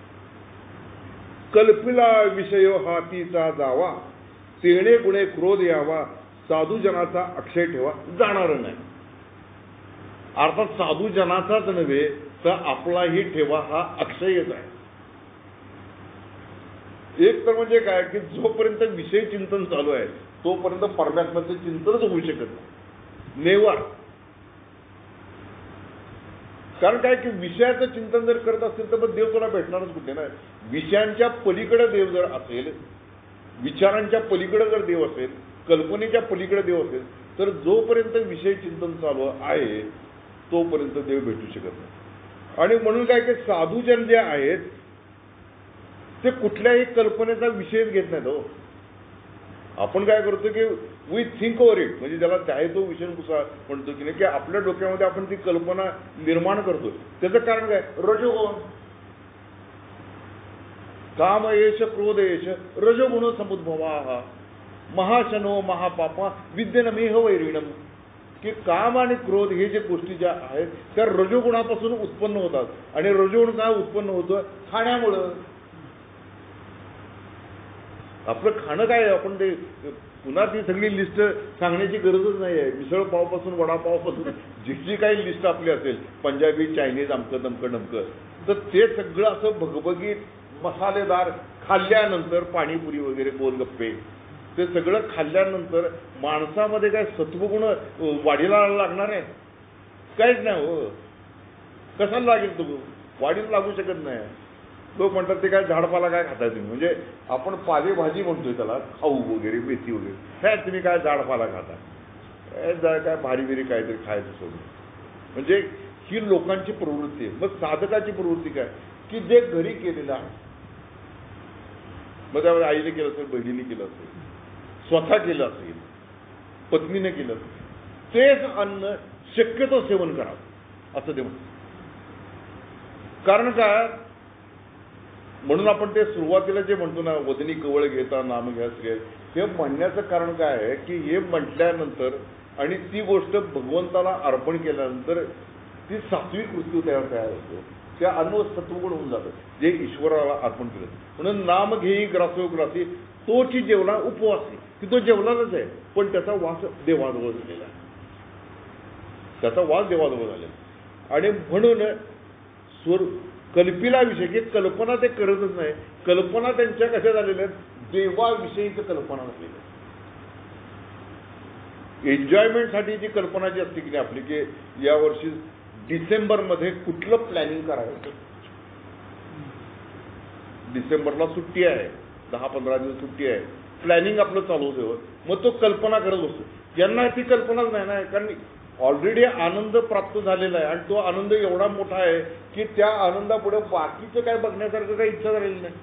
कल्पिला विषय हातीचा जावा, तेणे गुणे क्रोध यावा, साधूजनाचा अक्षय ठेवा जाणार नाही. अर्थात साधूजनाचाच नव्हे तर आपलाही ठेवा हा अक्षयच आहे. एक तर म्हणजे काय की जोपर्यंत विषय चिंतन चालू आहे तोपर्यंत परमात्म्याचं चिंतनच होऊ शकत नाही, नेवर. कारण काय की विषयाचं चिंतन जर करत असेल तर मग देव तुला भेटणारच कुठे नाही. विषयांच्या पलीकडे देव जर असेल, विचारांच्या पलीकडे जर देव असेल, कल्पनेच्या पलीकडे देव असेल, तर जोपर्यंत विषय चिंतन चालू आहे तोपर्यंत देव भेटू शकत नाही. आणि म्हणून काय की साधूजन जे आहेत ते कुठल्याही कल्पनेचा विषयच घेत नाहीत. हो, आपण काय करतो की वी थिंक ओव्हर इट, म्हणजे ज्याला आहे तो विषय म्हणतो की नाही की आपल्या डोक्यामध्ये आपण ती कल्पना निर्माण करतो. त्याचं कारण काय, रजोगुण. काम एष क्रोध एष रजोगुण समुद्भवा महाशनो महापापा विद्येनमेह वैरिणम, की काम आणि क्रोध हे जे गोष्टी ज्या आहेत त्या रजोगुणापासून उत्पन्न होतात आणि रजोगुण काय उत्पन्न होतं खाण्यामुळं. आपलं खाणं काय आहे, आपण ते पुन्हा ती सगळी लिस्ट सांगण्याची गरजच नाही आहे. मिसळ पावपासून वडापावपासून जी जी काही लिस्ट आपली असेल, पंजाबी चायनीज अमकं दमकं डमकं, तर ते सगळं असं भगभगीत मसालेदार खाल्ल्यानंतर पाणीपुरी वगैरे गोलगप्पे ते सगळं खाल्ल्यानंतर माणसामध्ये काय सत्वगुण वाढीला लागणार आहे? काहीच नाही हो. कशाला लागेल तो? वाढीला लागू शकत नाही. लोक म्हणतात ते काय झाडपाला काय खाताय तुम्ही, म्हणजे आपण पालेभाजी म्हणतोय त्याला, खाऊ वगैरे मेथी वगैरे, काय तुम्ही काय झाडपाला खाता, काय भारी बिरी काहीतरी खायचं सोडून. म्हणजे ही लोकांची प्रवृत्ती आहे. मग साधकाची प्रवृत्ती काय, की जे घरी केलेलं आहे, मग त्यामध्ये आईने केलं असेल, बहिणीने केलं असेल, स्वतः केलं असेल, पत्नीने केलं असेल, तेच अन्न शक्यतो सेवन करावं असं ते म्हणतात. कारण काय, म्हणून आपण ते सुरुवातीला जे म्हणतो ना, वदनी कवळ घेता नाम घ्या श्रेय, हे म्हणण्याचं कारण काय आहे, की हे म्हटल्यानंतर आणि ती गोष्ट भगवंताला अर्पण केल्यानंतर ती सात्विक वृत्ती तयार होतो. त्या अन्न सत्वगुण होऊन जातं जे ईश्वराला अर्पण केलं. म्हणून नाम घेई ग्रासो ग्रासी, तोची जेवला उपवासी, की तो जेवलाच आहे पण त्याचा वास देवाजवळ झालेला आहे, त्याचा वास देवाजवळ झालेला. आणि म्हणून कल्पिला विषय, की कल्पना ते करतच नाही. कल्पना त्यांच्या कशा झालेल्या आहेत, देवाविषयीच कल्पना झालेली आहे. एन्जॉयमेंटसाठी जी कल्पना जी असते की नाही आपली, की यावर्षी डिसेंबरमध्ये कुठलं प्लॅनिंग करायचं, डिसेंबरला सुट्टी आहे, 10-15 दिवस सुट्टी आहे, प्लॅनिंग आपलं चालू होतं. मग तो कल्पना करत बसतो. यांना ती कल्पनाच नाही ना, कारण ऑलरेडी आनंद प्राप्त झालेला आहे आणि तो आनंद एवढा मोठा आहे की त्या आनंदापुढे बाकीचं काय बघण्यासारखं काही इच्छा झालेली नाही.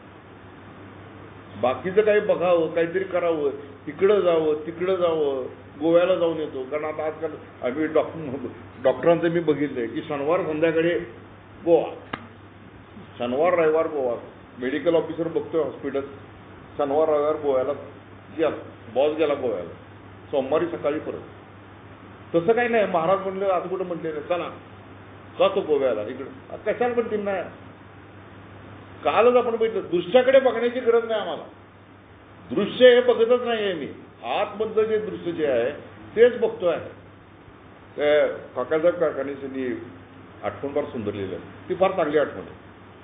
बाकीचं काही बघावं, काहीतरी करावं, इकडं जावं तिकडं जावं, गोव्याला जाऊन येतो. कारण आता आजकाल आम्ही डॉक्टरांचं मी बघितलंय की शनिवार संध्याकाळी गोवा, शनिवार रविवार गोवा. मेडिकल ऑफिसर बघतोय हॉस्पिटल, शनिवार रविवार गोव्याला गेला, बॉस गेला गोव्याला, सोमवारी सकाळी परत. तसं काही नाही. महाराज म्हणले, आज कुठं म्हटले नाही, चला जातो गोव्याला, इकडं कशाला पण तीन नाही. कालच आपण बघितलं, दृश्याकडे बघण्याची गरज नाही आम्हाला. दृश्य हे बघतच नाही आहे मी, आतमधलं जे दृश्य जे आहे तेच बघतोय. त्या काकासाहेब काकांनी त्यांनी आठवण फार सुंदर लिहिलं, ती फार चांगली आठवण आहे.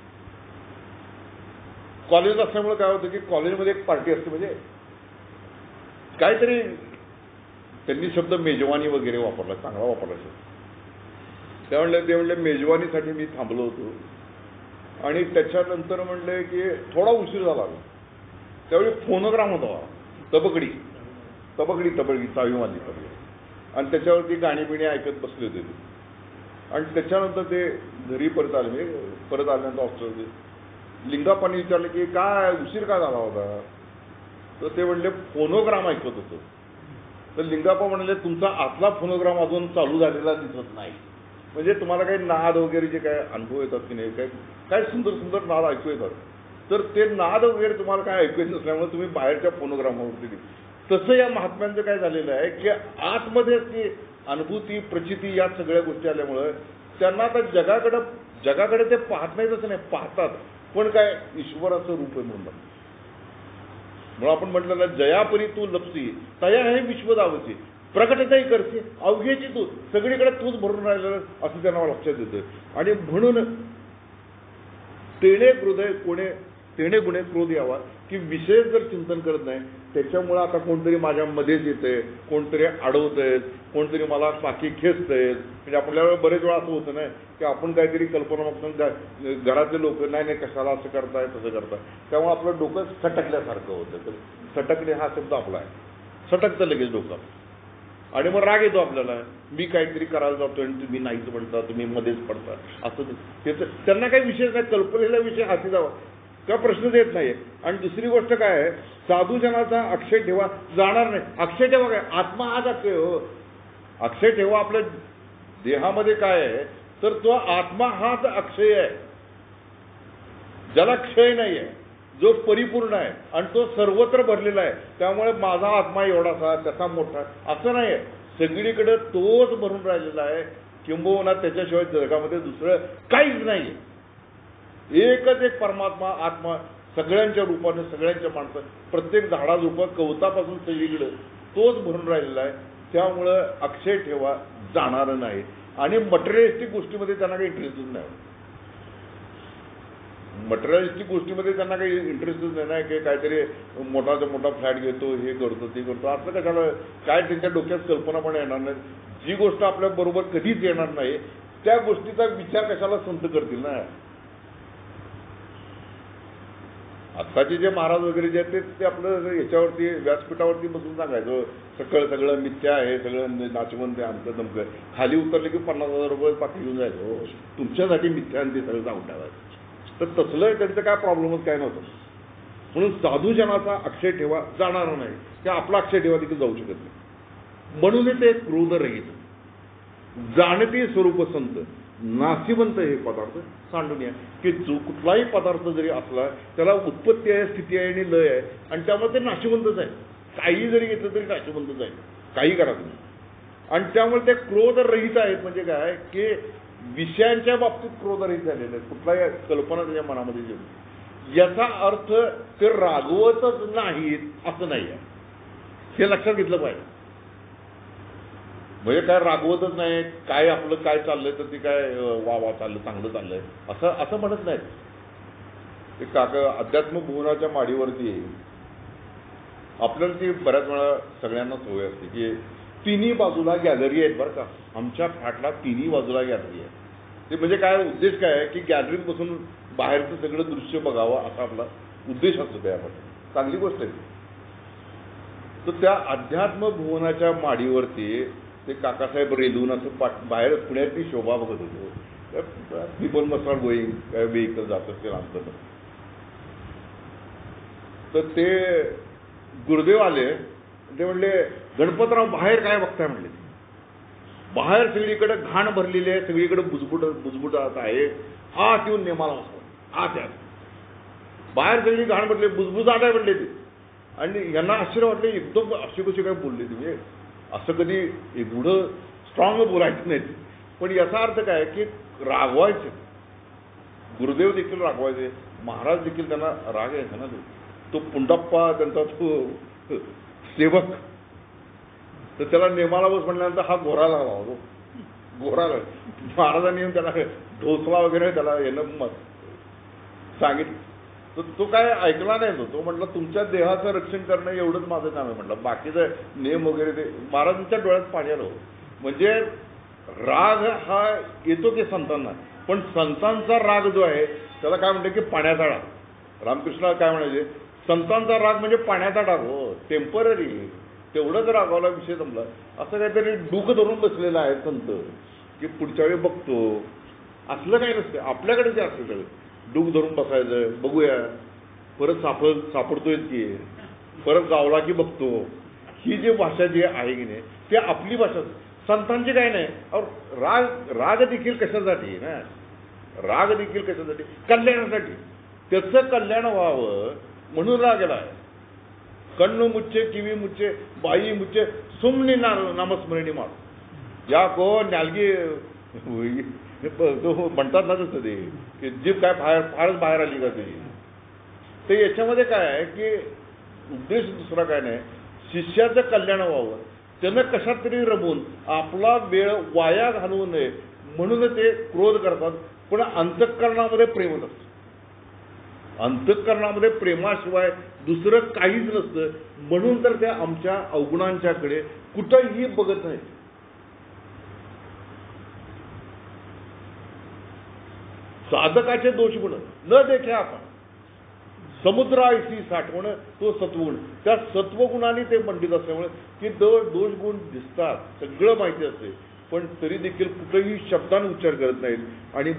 कॉलेज असल्यामुळे काय होतं की कॉलेजमध्ये एक पार्टी असते, म्हणजे काहीतरी त्यांनी शब्द मेजवानी वगैरे वापरला, चांगला वापरला शब्द. ते म्हणले मेजवानीसाठी मी थांबलो होतो आणि त्याच्यानंतर म्हणले की थोडा उशीर झाला. त्यावेळी फोनोग्राम होता, तबकडी चावीवाली तबकडी, आणि त्याच्यावरती गाणी बिणी ऐकत बसले होते. आणि त्याच्यानंतर ते घरी परत आले, म्हणजे परत आल्यानंतर हॉस्टेलमध्ये लिंगाप्पांनी विचारले की काय उशीर का झाला होता, तर ते म्हणले फोनोग्राम ऐकत होतो. तर लिंगाप्पा म्हणाले तुमचा आतला फोनोग्राम अजून चालू झालेला दिसत नाही. म्हणजे तुम्हाला काही नाद वगैरे जे काय अनुभव येतात की नाही, काय सुंदर सुंदर नाद ऐकू येतात, तर ते नाद वगैरे तुम्हाला काय ऐकू येत नसल्यामुळे तुम्ही बाहेरच्या फोनोग्रामवरती. तसं या महात्म्यांचं काय झालेलं आहे की आतमध्ये ती अनुभूती प्रचिती या सगळ्या गोष्टी आल्यामुळं त्यांना आता जगाकडे ते पाहत नाही, तसं नाही पाहतात, पण काय ईश्वराचं रूप आहे म्हणून. म्हणून आपण म्हटलं ना, जयापरी तू लपसी तया हे विश्व दावसी, प्रकटताही करते अवघ्याची तू, सगळीकडे तूच भरून राहिलेलं असं त्यांना लक्षात येतं. आणि म्हणून तेणे हृदय कोणे तेणे गुणे क्रोध यावा, की विषय जर चिंतन करत नाही त्याच्यामुळे आता कोणतरी माझ्या मध्येच येतंय, कोणतरी अडवतंय, कोणतरी मला पाठी खेचतंय. म्हणजे आपल्याला बरेच वेळा असं होतं नाही की आपण काहीतरी कल्पना मागतो, घरातले लोक नाही कशाला असं करताय तसं करताय, त्यामुळे आपलं डोकं सटकल्यासारखं होतं. तर सटकणे हा शब्द आपला आहे, सटकतं लगेच डोकं. आणि मग राग येतो आपल्याला, मी काहीतरी करायला जातोय आणि तुम्ही नाहीच म्हणता, तुम्ही मध्येच पडता. असं त्यांना काही विषय नाही, कल्पनेला विषय हाती जावा का प्रश्नच येत नाही. आणि दुसरी गोष्ट काय आहे, साधूजनाचा अक्षय ठेवा जाणार नाही. अक्षय ठेवा काय, आत्मा हाच अक्षय हो. अक्षय ठेवा आपल्या देहामध्ये काय आहे, तर तो आत्मा हाच अक्षय आहे, ज्याला क्षय नाही आहे. जो परिपूर्ण आहे आणि तो सर्वत्र भरलेला आहे. त्यामुळे माझा आत्मा एवढासा त्याचा मोठा असं नाही आहे, सगळीकडे तोच भरून राहिलेला आहे. किंबहुना त्याच्याशिवाय जगामध्ये दुसरं काहीच नाही. एकच एक परमात्मा आत्मा सगळ्यांच्या रूपाने सगळ्यांच्या माणसं प्रत्येक झाडाझुडपं कवतापासून सगळीकडे तोच भरून राहिलेला आहे. त्यामुळं अक्षय ठेवा जाणारं नाही आणि मटेरियलिस्टिक गोष्टीमध्ये त्यांना काही इंटरेस्टच नाही. मटेरियलिस्टिक गोष्टीमध्ये त्यांना काही इंटरेस्टच नाही की काहीतरी मोठाचा मोठा फ्लॅट घेतो, हे करतो, ते करतो. असं कशाला, काय त्यांच्या डोक्यात कल्पना पण येणार नाही. जी गोष्ट आपल्या बरोबर कधीच येणार नाही त्या गोष्टीचा विचार कशाला संत करतील ना. आत्ताचे जे महाराज वगैरे जे आहेत ते आपलं याच्यावरती व्यासपीठावरती बसून सांगायचं सगळं मिथ्या आहे, सगळं नाचवंत आहे, आमचं दमकं. खाली उतरले की 50,000 रुपये पाठी घेऊन जायचं. हो, तुमच्यासाठी मिथ्या आणि ते सगळं सांगून ठेवायचं. तर तसलं त्यांचं काय प्रॉब्लेमच काय नव्हतं. म्हणून साधूजनाचा अक्षय ठेवा जाणार नाही, की आपला अक्षय ठेवा देखील जाऊ शकत नाही. म्हणून ते क्रोधरहित जाणती स्वरूप संत नासिवंत हे पदार्थ सांडून या, की जो कुठलाही पदार्थ जरी असला त्याला उत्पत्ती आहे, स्थिती आहे आणि लय आहे आणि त्यामुळे ते नाशिवंतच आहे. काही जरी घेतलं तरी नाशिवंतच आहे, काही करा तुम्ही. आणि त्यामुळे ते क्रोधरहित आहेत. म्हणजे काय की विषयांच्या बाबतीत क्रोधरहित झालेले आहेत. कुठलाही कल्पना त्याच्या मनामध्ये येईल याचा अर्थ ते रागवतच नाहीत असं नाही आहे, हे लक्षात घेतलं पाहिजे. म्हणजे काय रागवतच नाही, काय आपलं काय चाललंय तर ते काय वा चाललं, चांगलं चाललंय असं म्हणत नाहीत. ते काका अध्यात्म भुवनाच्या माडीवरती आपल्याला ती बऱ्याच वेळा सगळ्यांना सवय असते की तिन्ही बाजूला गॅलरी आहेत बरं का. आमच्या फ्लॅटला तिन्ही बाजूला गॅलरी आहे. ते म्हणजे काय उद्देश काय आहे की गॅलरीत बसून बाहेरचं सगळं दृश्य बघावं असा आपला उद्देश असतो त्यामध्ये. चांगली गोष्ट आहे. तर त्या अध्यात्म भुवनाच्या माडीवरती ते काकासाहेब रेल्वेनं असं बाहेर पुण्यातली शोभा बघत होतो. मी पण मसाळ गोईंग काय व्हेकल जात असतील आमचं. तर ते गुरुदेव आले, ते म्हणले गणपतराव बाहेर काय बघताय म्हणले. बाहेर सगळीकडे घाण भरलेली आहे, सगळीकडे बुजबुटात आहे. आत येऊन नेमाला बसतो. आत बाहेर सगळी घाण भरली, बुजबुजाट आहे म्हणले ते. आणि यांना आश्चर्य वाटले, एकदम अशी कशी काय बोलले तुम्ही, असं कधी एवढं स्ट्रॉंग बोलायचं नाही. पण याचा अर्थ काय की रागवायचे. गुरुदेव देखील रागवायचे, महाराज देखील त्यांना राग यायचा ना. तो पुंडप्पा त्यांचा तो सेवक, तर त्याला नेमाला बस म्हणल्यानंतर हा घोरा लागला होतो. घोरा महाराजांनी येऊन त्याला ढोसला वगैरे त्याला येणं सांगितलं. तर तो काय ऐकला नाही. तो म्हटलं तुमच्या देहाचं रक्षण करणं एवढंच माझं काम आहे म्हटलं, बाकीचं नियम वगैरे ते. महाराजांच्या डोळ्यात पाणी आलं. म्हणजे राग हा येतो की संतांना, पण संतांचा राग जो आहे त्याला काय म्हणते की पाण्याचा राग. रामकृष्ण काय म्हणायचे, संतांचा राग म्हणजे पाण्याचा राग. हो, टेम्पररी, तेवढंच रागावला विषय जमला. असं काहीतरी डूक धरून बसलेला आहे संत की पुढच्या वेळी बघतो, असलं काही नसतं. आपल्याकडे जे असतं सगळं डूक धरून बसायचं, बघूया परत सापडतोय की, परत गावला की बघतो. ही जी भाषा जी आहे की नाही ती आपली भाषा. संतांची काय नाही. राग देखील कशासाठी ना, राग देखील कशासाठी, कल्याणासाठी. त्याचं कल्याण व्हावं म्हणून राग आहे. कण्णू मुच्चे, किवी मुच्चे, बाई मुच्चे, सुमनी नामस्मरणी मार या को न्यालगी तो म्हणतात ना तसं ते की जीभ काय फारच बाहेर आली का तुझी. ते याच्यामध्ये काय आहे की उद्देश दुसरा काय नाही, शिष्याचं कल्याण व्हावं, त्यानं कशात तरी रमून आपला वेळ वाया घालवू नये म्हणून ते क्रोध करतात. पण अंतःकरणामध्ये प्रेम असतं. अंतःकरणामध्ये प्रेमाशिवाय दुसरं काहीच नसतं. म्हणून तर त्या आमच्या अवगुणांच्याकडे कुठंही बघत नाही. साधकाचे दोष गुण न देखे आपण, समुद्राशी साठवण तो सत्वगुण. त्या सत्वगुणाने ते मंडित असल्यामुळे की दोष गुण दिसतात, सगळं माहिती असते, पण तरी देखील कुठेही शब्दाने उच्चार करत नाहीत. आणि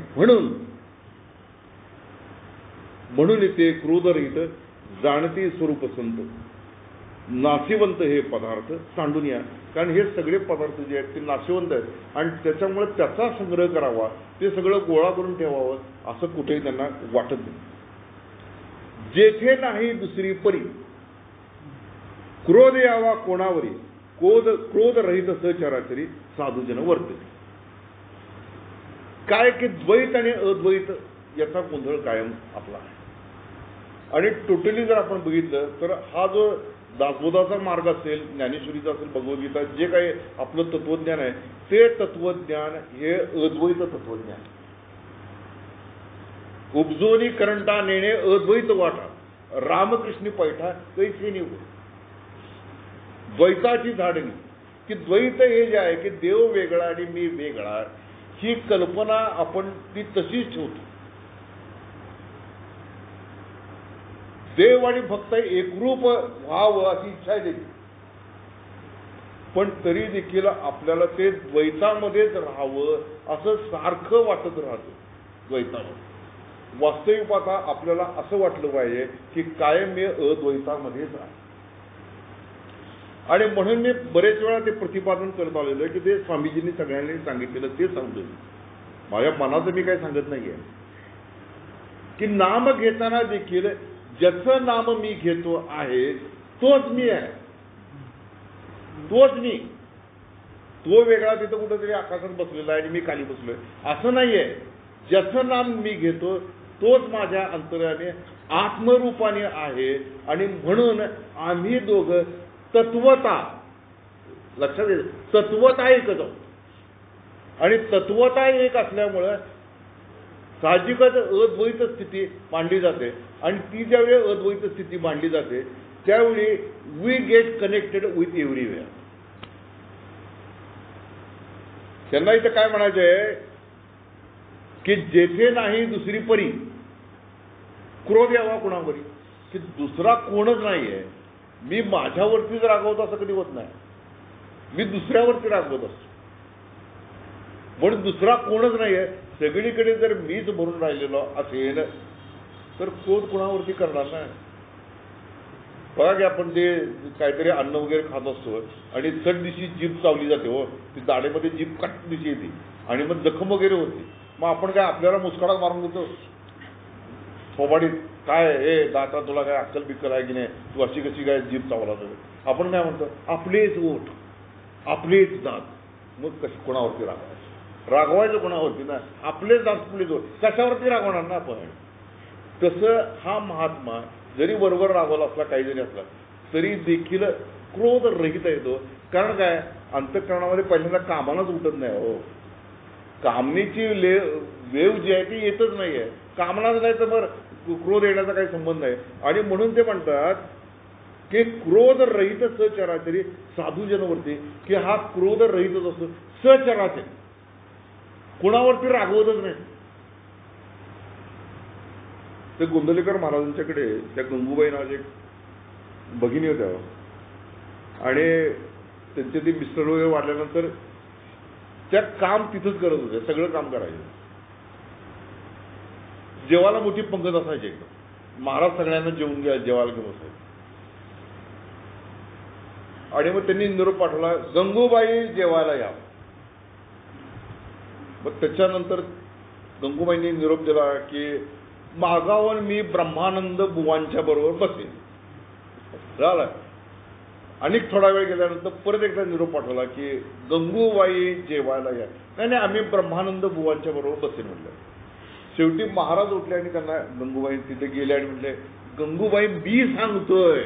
म्हणून ते क्रोधरहित जाणते स्वरूप संत नाशिवंत हे पदार्थ सांडून या. कारण हे सगळे पदार्थ जे आहेत ते नाशिवंत आहेत आणि त्याच्यामुळे त्याचा संग्रह करावा, ते सगळं गोळा करून ठेवावं असं कुठेही त्यांना वाटत नाही. जेथे नाही दुसरी परी, क्रोध यावा कोणावरी, क्रोध रहित सचराचरी, साधूजन वर्तते. काय की द्वैत आणि अद्वैत याचा गोंधळ कायम आपला आहे. आणि टोटली जर आपण बघितलं तर हा जो दासबोधाचा मार्ग असेल, ज्ञानेश्वरीचा असेल, भगवद्गीता, जे काही आपलं तत्वज्ञान आहे ते तत्वज्ञान हे अद्वैत तत्वज्ञान. उपजोनी करंटा नेणे अद्वैत वाटा, रामकृष्णी पैठा कैसे निव. द्वैताची झाडणी, की द्वैत हे जे आहे की देव वेगळा आणि मी वेगळा, ही कल्पना आपण ती तशीच ठेवतो. देव आणि भक्त एकरूप व्हावं अशी इच्छा आहे देखील, पण तरी देखील आपल्याला ते द्वैतामध्येच राहावं असं सारखं वाटत राहतं. द्वैतामध्ये वास्तविक पाहता आपल्याला असं वाटलं पाहिजे की कायम मी अद्वैतामध्येच आहे. आणि म्हणून मी बरेच वेळा ते प्रतिपादन करत आलेलं आहे की ते स्वामीजींनी सगळ्यांनी सांगितलेलं ते सांगतो. माझ्या मनाचं मी काही सांगत नाहीये की नाम घेताना देखील ज्याचं नाम मी घेतो आहे तोच मी आहे, तोच मी. तो वेगळा तिथं कुठंतरी आकाशात बसलेला आहे आणि मी खाली बसलोय असं नाहीये. ज्याचं नाम मी घेतो तोच माझ्या अंतराने आत्मरूपाने आहे. आणि म्हणून आम्ही दोघं तत्वता, लक्षात येईल, तत्वता एकच आहोत. आणि तत्वता एक असल्यामुळं साहजिकच अद्वैत स्थिती मांडली जाते. आणि ती ज्यावेळी अद्वैत स्थिती मांडली जाते त्यावेळी we get connected with everywhere. त्यांना इथं काय म्हणायचंय की जेथे नाही दुसरी परी, क्रोध यावा कोणावरी, की दुसरा कोणच नाहीये. मी माझ्यावरतीच रागवतो असं कधी होत नाही, मी दुसऱ्यावरती रागवत असतो. म्हणून दुसरा कोणच नाहीये. सगळीकडे जर मीच भरून राहिलेलो असेल तर क्रोध कोणावरती करणार नाही. बघा की आपण ते काहीतरी अन्न वगैरे खात असतो आणि चट दिवशी जीभ चावली जाते, हो, ती दाढेमध्ये जीभ कट दिवशी येते आणि मग जखम वगैरे होते. मग आपण काय आपल्याला मुस्काडा मारून देतो थोबाडीत, काय हे दाता तुला काय अक्कल बिक्कल आहे की नाही, तू अशी कशी काय जीभ चावला जाते. आपण काय म्हणतो, आपलेच ओठ आपलेच दात. मग कशी कोणावरती रागवायचं कोणावरती ना, आपलेच दात आपलेच ओठ, कशावरती रागवणार ना आपण. तसं हा महात्मा जरी बरोबर रागवला असला, काही जरी असला तरी देखील क्रोध रहित येतो. कारण काय, अंतःकरणामध्ये पहिल्यांदा कामालाच उठत नाही. हो, कामनेची वेव जी आहे ती येतच नाहीये. कामनाच नाही तर मग क्रोध येण्याचा काही संबंध नाही. आणि म्हणून ते म्हणतात की क्रोध रहित सचराचरी साधूजनवरती, की हा क्रोध रहितच असतो सचराचरी, कुणावरती रागवतच नाही. ते गोंदवलेकर महाराजांच्याकडे त्या गंगूबाई नावाची एक भगिनी होत्या आणि त्यांचे ते मिस्टर वगैरे वाढल्यानंतर त्या काम तिथंच करत होत्या, सगळं काम करायचं. जेवायला मोठी पंगत असायची एकदम, महाराज सगळ्यांना जेवायला घेऊन असायचे. आणि मग त्यांनी निरोप पाठवला, गंगूबाई जेवायला या. मग त्याच्यानंतर गंगूबाईंनी निरोप दिला की मागावर मी ब्रह्मानंद बुवांच्या बरोबर बसेन. झालं. आणि थोडा वेळ गेल्यानंतर परत एकदा निरोप पाठवला की गंगूबाई जेवायला या. नाही नाही, आम्ही ब्रह्मानंद बुवांच्या बरोबर बसेन म्हटलं. शेवटी महाराज उठले आणि त्यांना गंगूबाई तिथे गेले आणि म्हटले, गंगूबाई मी सांगतोय,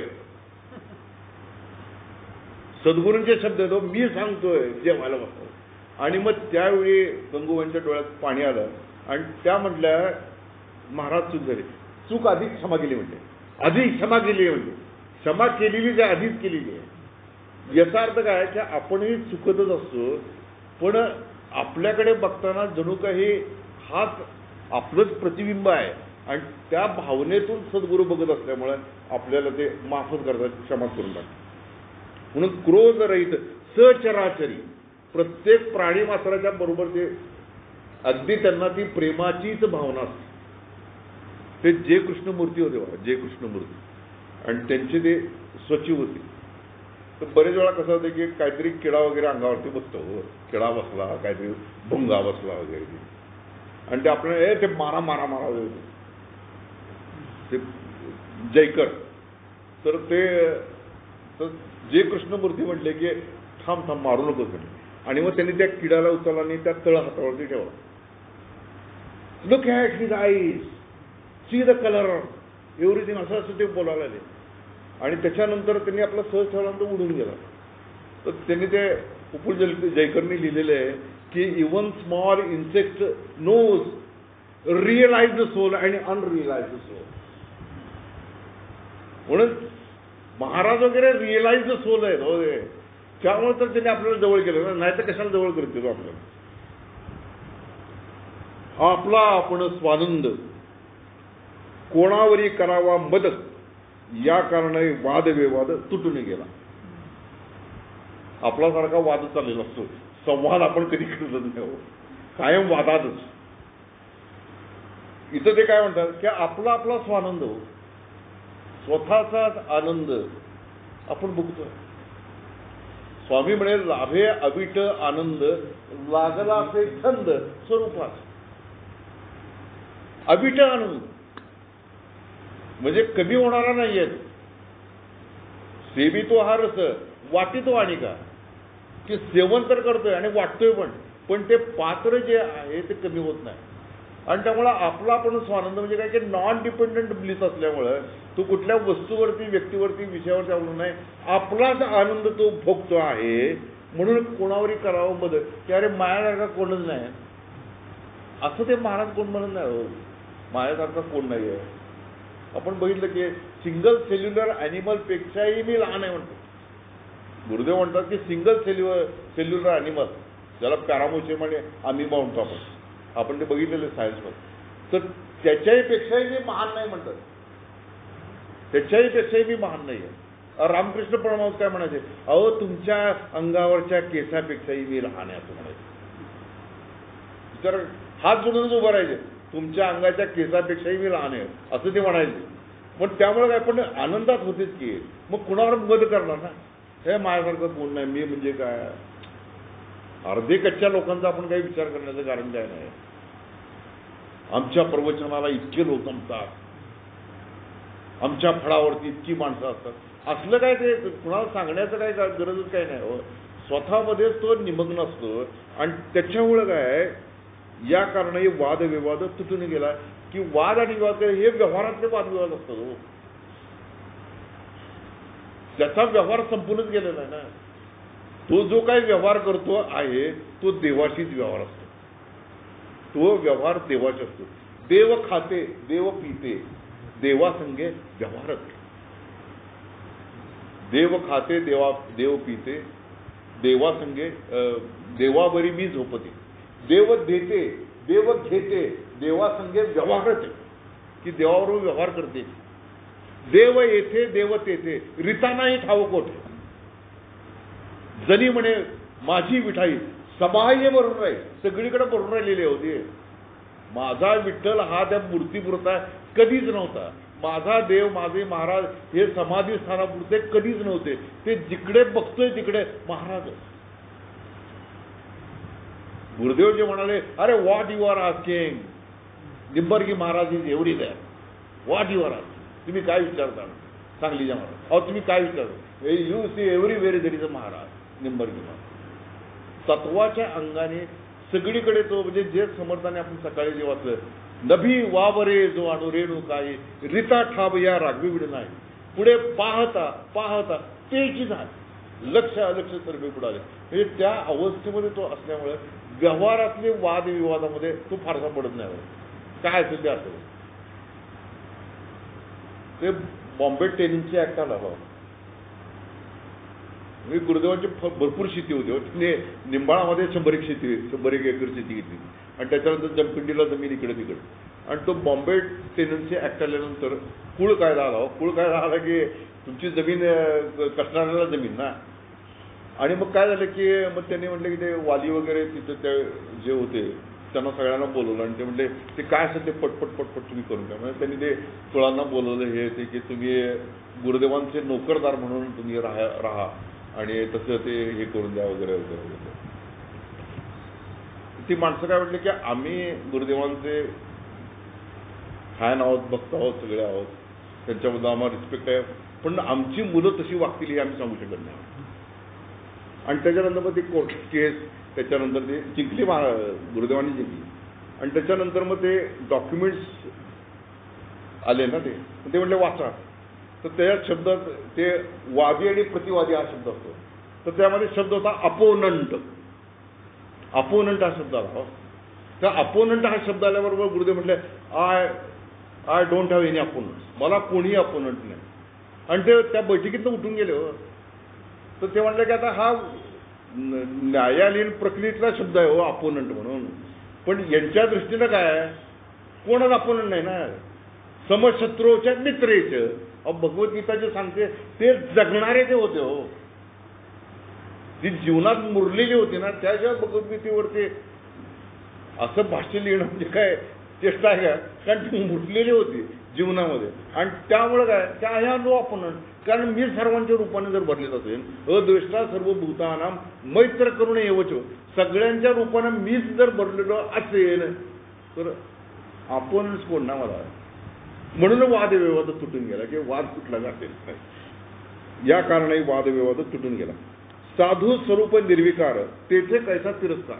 सद्गुरूंचे शब्द येतो, मी सांगतोय जेवायला बसतो. आणि मग त्यावेळी गंगूबाईंच्या डोळ्यात पाणी आलं आणि त्या म्हटल्या, महाराज चूक झाली. चूक आधीच क्षमा केली म्हणजे, आधी क्षमा केली म्हणजे, क्षमा केलेली आहे आधीच केलेली आहे. याचा अर्थ काय की आपणही चुकतच असतो, पण आपल्याकडे बघताना जणू काही हाच आपलंच प्रतिबिंब आहे आणि त्या भावनेतून सद्गुरू बघत असल्यामुळे आपल्याला ते माफच करतात, क्षमा करून टाकतात. म्हणून क्रोध रहित सचराचरी, प्रत्येक प्राणी मात्राच्या बरोबर ते अगदी त्यांना ती प्रेमाचीच भावना असते. ते जे कृष्णमूर्ती होते बघा, जे कृष्णमूर्ती, आणि त्यांचे ते सचिव होते. तर बरेच वेळा कसं होतं की काहीतरी किडा वगैरे अंगावरती बसतो, किडा बसला, काहीतरी भुंगा बसला वगैरे, आणि ते आपल्याला ते मारा मारा मारा ते जयकर. तर ते जे कृष्णमूर्ती म्हटले की थांब थांब मारू नकोस म्हटले. आणि मग त्यांनी त्या किडाला उचलला आणि त्या तळ हातावरती ठेवला. Look at his eyes, see the colour, everything असं असं ते बोलायला लागले. आणि त्याच्यानंतर त्यांनी आपला सहज ठेवल्यानंतर उडून गेला. तर त्यांनी ते उपल जयकरनी लिहिलेले आहे की even small insect knows realise the soul and unrealise the soul. म्हणून महाराज वगैरे रिअलाइज द सोल आहेत हो. त्यामुळे तर त्यांनी आपल्याला जवळ केलं, नाही तर कशाला जवळ करतील आपल्याला. आपला आपण स्वानंद कोणावरी करावा मदत, या कारणाने वादविवाद तुटून गेला. आपल्यासारखा वाद चाललेला असतो, संवाद आपण कधी करत नाही हो, कायम वादातच. इथं ते काय म्हणतात की आपला आपला स्वानंद हो, स्वतःचाच आनंद आपण बघतोय. स्वामी म्हणे लाभे अविट आनंद, लागला असे छंद स्वरूपात. अविट आनंद म्हणजे कमी होणारा नाहीये. सेवितो हा रस वाटितो आणि का, की सेवन तर करतोय आणि वाटतोय पण ते पात्र जे आहे ते कमी होत नाही. आणि त्यामुळे आपला पण स्वानंद म्हणजे काय की नॉन डिपेंडंट ब्लिस असल्यामुळं तो कुठल्या वस्तूवरती, व्यक्तीवरती, विषयावरती अवलंबून नाही, आपलाच आनंद तो भोगतो आहे. म्हणून कोणावरही करावं मदत की अरे मायासारखा कोणच नाही असं ते महाराज कोण म्हणत नाही हो. मायासारखा कोण नाही आहे. आपण बघितलं की सिंगल सेल्युलर ॲनिमल पेक्षाही मी लहान आहे म्हणतो. गुरुदेव म्हणतात की सिंगल सेल्युलर ॲनिमल, ज्याला पॅरामोशियम आणि अमिबा म्हणतो आपण ते बघितलेलं सायन्समध्ये, तर त्याच्याही पेक्षाही मी महान नाही म्हणतात. त्याच्याही पेक्षाही मी महान नाही आहे. रामकृष्ण परमहंस काय म्हणायचे, अहो तुमच्या अंगावरच्या केसापेक्षाही मी लहान आहे असं म्हणायचे. तर हात जोडूनच उभं राहायचे, तुमच्या अंगाच्या केसापेक्षाही मी लहान आहे असं ते म्हणायचे. पण त्यामुळे काय पण आनंदात होतेच की. मग कुणावर मदत करणार ना, हे माझ्यासारखं कोण नाही, मी म्हणजे काय. अर्धे कच्च्या लोकांचा आपण काही विचार करण्याचं कारण काय नाही. आमच्या प्रवचनाला इतके लोक जमतात, आमच्या फळावरती इतकी माणसं असतात, असलं काय ते कुणाला सांगण्याचं काय गरजच काय नाही हो. स्वतःमध्येच तो निमग्न असतो. आणि त्याच्यामुळं काय या कारणाने वादविवाद तुटून गेला की वाद आणि विवाद हे व्यवहारातले वादविवाद असतात हो. त्याचा व्यवहार संपूनच गेलेला आहे ना. तो जो काही व्यवहार करतो आहे तो देवाशीच व्यवहार असतो. तो व्यवहार देवाचा असतो. देव खाते, देव पिते, देवासंगे व्यवहारच. देव खाते, देव पिते, देवासंगे देवावरी मी झोपते. देव देते, देव घेते, देवासंगे व्यवहारच आहे की देवाबरोबर व्यवहार करते. देव येथे, देव तेथे, रितानाही ठाव कोठे. जनी म्हणे माझी विठाई सबाह्य भरून राहील, सगळीकडे भरून राहिलेली होती. माझा विठ्ठल हा त्या मूर्तीपुरता कधीच नव्हता. माझा देव, माझे महाराज हे समाधी स्थानापुरते कधीच नव्हते. ते जिकडे बघतोय तिकडे महाराज. गुरुदेव जे म्हणाले, अरे what you are asking, Nimbargi Maharaj is एवढी द्या. व्हॉट यू आर आस्किंग, तुम्ही काय विचारता सांगलीच्या महाराज, अहो तुम्ही काय विचारता. You see everywhere there is a Maharaj, Nimbargi Maharaj. तत्वाच्या अंगाने सगळीकडे तो, म्हणजे जे समर्थाने आपण सकाळी जे वाचलं, नभी वावरे जो अनुरेणू काही रिता ठाब या रागविड नाही. पुढे पाहता पाहता तेची झाली, लक्ष अलक्ष सर्वे बुडाले. म्हणजे त्या अवस्थेमध्ये तो असल्यामुळे व्यवहारातले वादविवादामध्ये तो फारसा पडत नाही. काय असेल ते असेल. ते बॉम्बे टेनिंगची ऍक्ट आला होता. गुरुदेवांची भरपूर शेती होती. तिने निंबाळामध्ये 100 एकर शेती घेतली आणि त्याच्यानंतर जमखंडीला जमीन इकडे तिकडे. आणि तो बॉम्बे टेनन्सी ऍक्ट आल्यानंतर कुळ कायदा आला. कुळ कायदा आला की तुमची जमीन कसणाऱ्याला जमीन ना. आणि मग काय झालं की मग त्यांनी म्हटलं की ते वाली वगैरे तिथं ते जे होते त्यांना सगळ्यांना बोलवलं आणि ते म्हटले ते काय असेल ते पटपट पटपट तुम्ही करून द्या. म्हणजे त्यांनी ते कुळांना बोलवलं हे ते की तुम्ही गुरुदेवांचे नोकरदार म्हणून तुम्ही राहा आणि तसं ते हे करून द्या वगैरे वगैरे वगैरे. ती माणसं काय म्हटले की आम्ही गुरुदेवांचे फॅन आहोत, भक्त आहोत, सगळे आहोत, त्यांच्याबद्दल आम्हाला रिस्पेक्ट आहे, पण आमची मुलं तशी वागतील हे आम्ही सांगू शकत नाही. आणि त्याच्यानंतर मग ते कोर्ट केस, त्याच्यानंतर ते जिंकली, गुरुदेवांनी जिंकली. आणि त्याच्यानंतर मग ते डॉक्युमेंट्स आले ना, ते म्हटले वाचा. तर त्या शब्दात ते वादी आणि प्रतिवादी हा शब्द असतो. तर त्यामध्ये शब्द होता अपोनंट. अपोनंट हा शब्द आला. त्या अपोनंट हा शब्द आल्याबरोबर गुरुदेव म्हटले I don't have any opponent, मला कोणीही अपोनंट नाही. आणि ते त्या बैठकीतनं उठून गेले हो. तर ते म्हटलं की आता हा न्यायालयीन प्रक्रियेतला शब्द आहे हो अपोनंट म्हणून, पण यांच्या दृष्टीनं काय कोणच अपोनंट नाही ना, समशत्रूच्या मित्रेच. भगवद्गीता जे सांगते ते जगणारे ते होते हो, जी जीवनात मुरलेली होती ना, त्याशिवाय भगवद्गीतेवरती असं भाष्य लिहिणं म्हणजे काय चेष्टा आहे का? कारण ती मुरलेली होती जीवनामध्ये. आणि त्यामुळे काय त्या ह्या नो अपोनंट, कारण मी सर्वांच्या रूपाने जर भरलेत असेल, अद्वेष्टा सर्व भूतानां मैत्र करुणे एवच, सगळ्यांच्या रूपानं मीच जर भरलेलो असेल तर अपोनंट्स कोण ना मला. म्हणून वादविवाद तुटून गेला, की वाद कुठला असेल या कारणाने वादविवाद तुटून गेला. साधू स्वरूप निर्विकार तेथे कैसा तिरस्कार,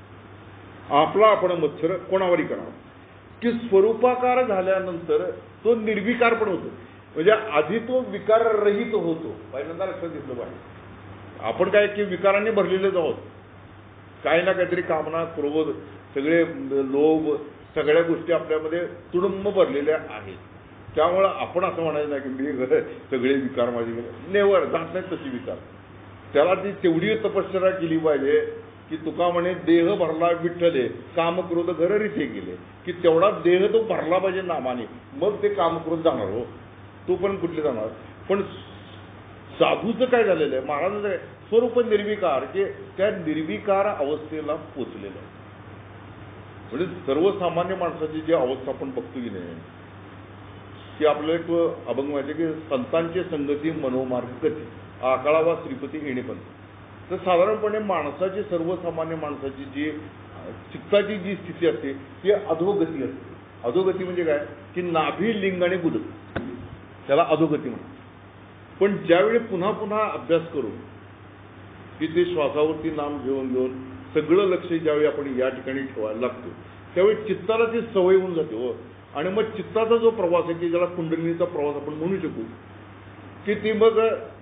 आपला आपण मत्सर कोणावरी करावा. की स्वरूपाकार झाल्यानंतर तो निर्विकार पण होतो, म्हणजे आधी तो विकार रहित होतो. पहिल्यांदा लक्षात घेतलं पाहिजे. आपण काय की विकारांनी भरलेलेच आहोत, काही ना काहीतरी कामना, क्रोध, सगळे लोभ, सगळ्या गोष्टी आपल्यामध्ये तुडुंब भरलेल्या आहेत. त्यामुळं आपण असं म्हणायचं नाही की मी सगळे विकार माझे गेले, नेवर जात नाहीत तशी विकार. त्याला ती तेवढी तपश्चर्या केली पाहिजे की तुका म्हणे देह भरला विठ्ठले, कामक्रोध घर रिथे गेले, की तेवढा देह तो भरला पाहिजे नामाने, मग ते कामक्रोध जाणार हो. तो पण कुठले जाणार. पण साधूचं काय झालेलं आहे, महाराजांचं काय स्वरूप निर्विकार, की त्या निर्विकार अवस्थेला पोचलेलं आहे. म्हणजे सर्वसामान्य माणसाची जी अवस्था आपण बघतो की नाही, की आपल्याला एक अभंग माहिती की संतांची संगती मनोमार्ग गती आकाळावा श्रीपती येणे. पण तर साधारणपणे माणसाची, सर्वसामान्य माणसाची जी चित्ताची जी स्थिती असते ती अधोगती असते. अधोगती म्हणजे काय की नाभी, लिंग आणि गुद, त्याला अधोगती म्हणतात. पण ज्यावेळी पुन्हा पुन्हा अभ्यास करून की ते श्वासावरती नाम घेऊन घेऊन सगळं लक्ष ज्यावेळी आपण या ठिकाणी ठेवायला लागतो, त्यावेळी चित्ताला ती सवय होऊन जाते हो. आणि मग चित्ताचा जो प्रवास आहे की ज्याला कुंडलिनीचा प्रवास आपण म्हणू शकू, की ती मग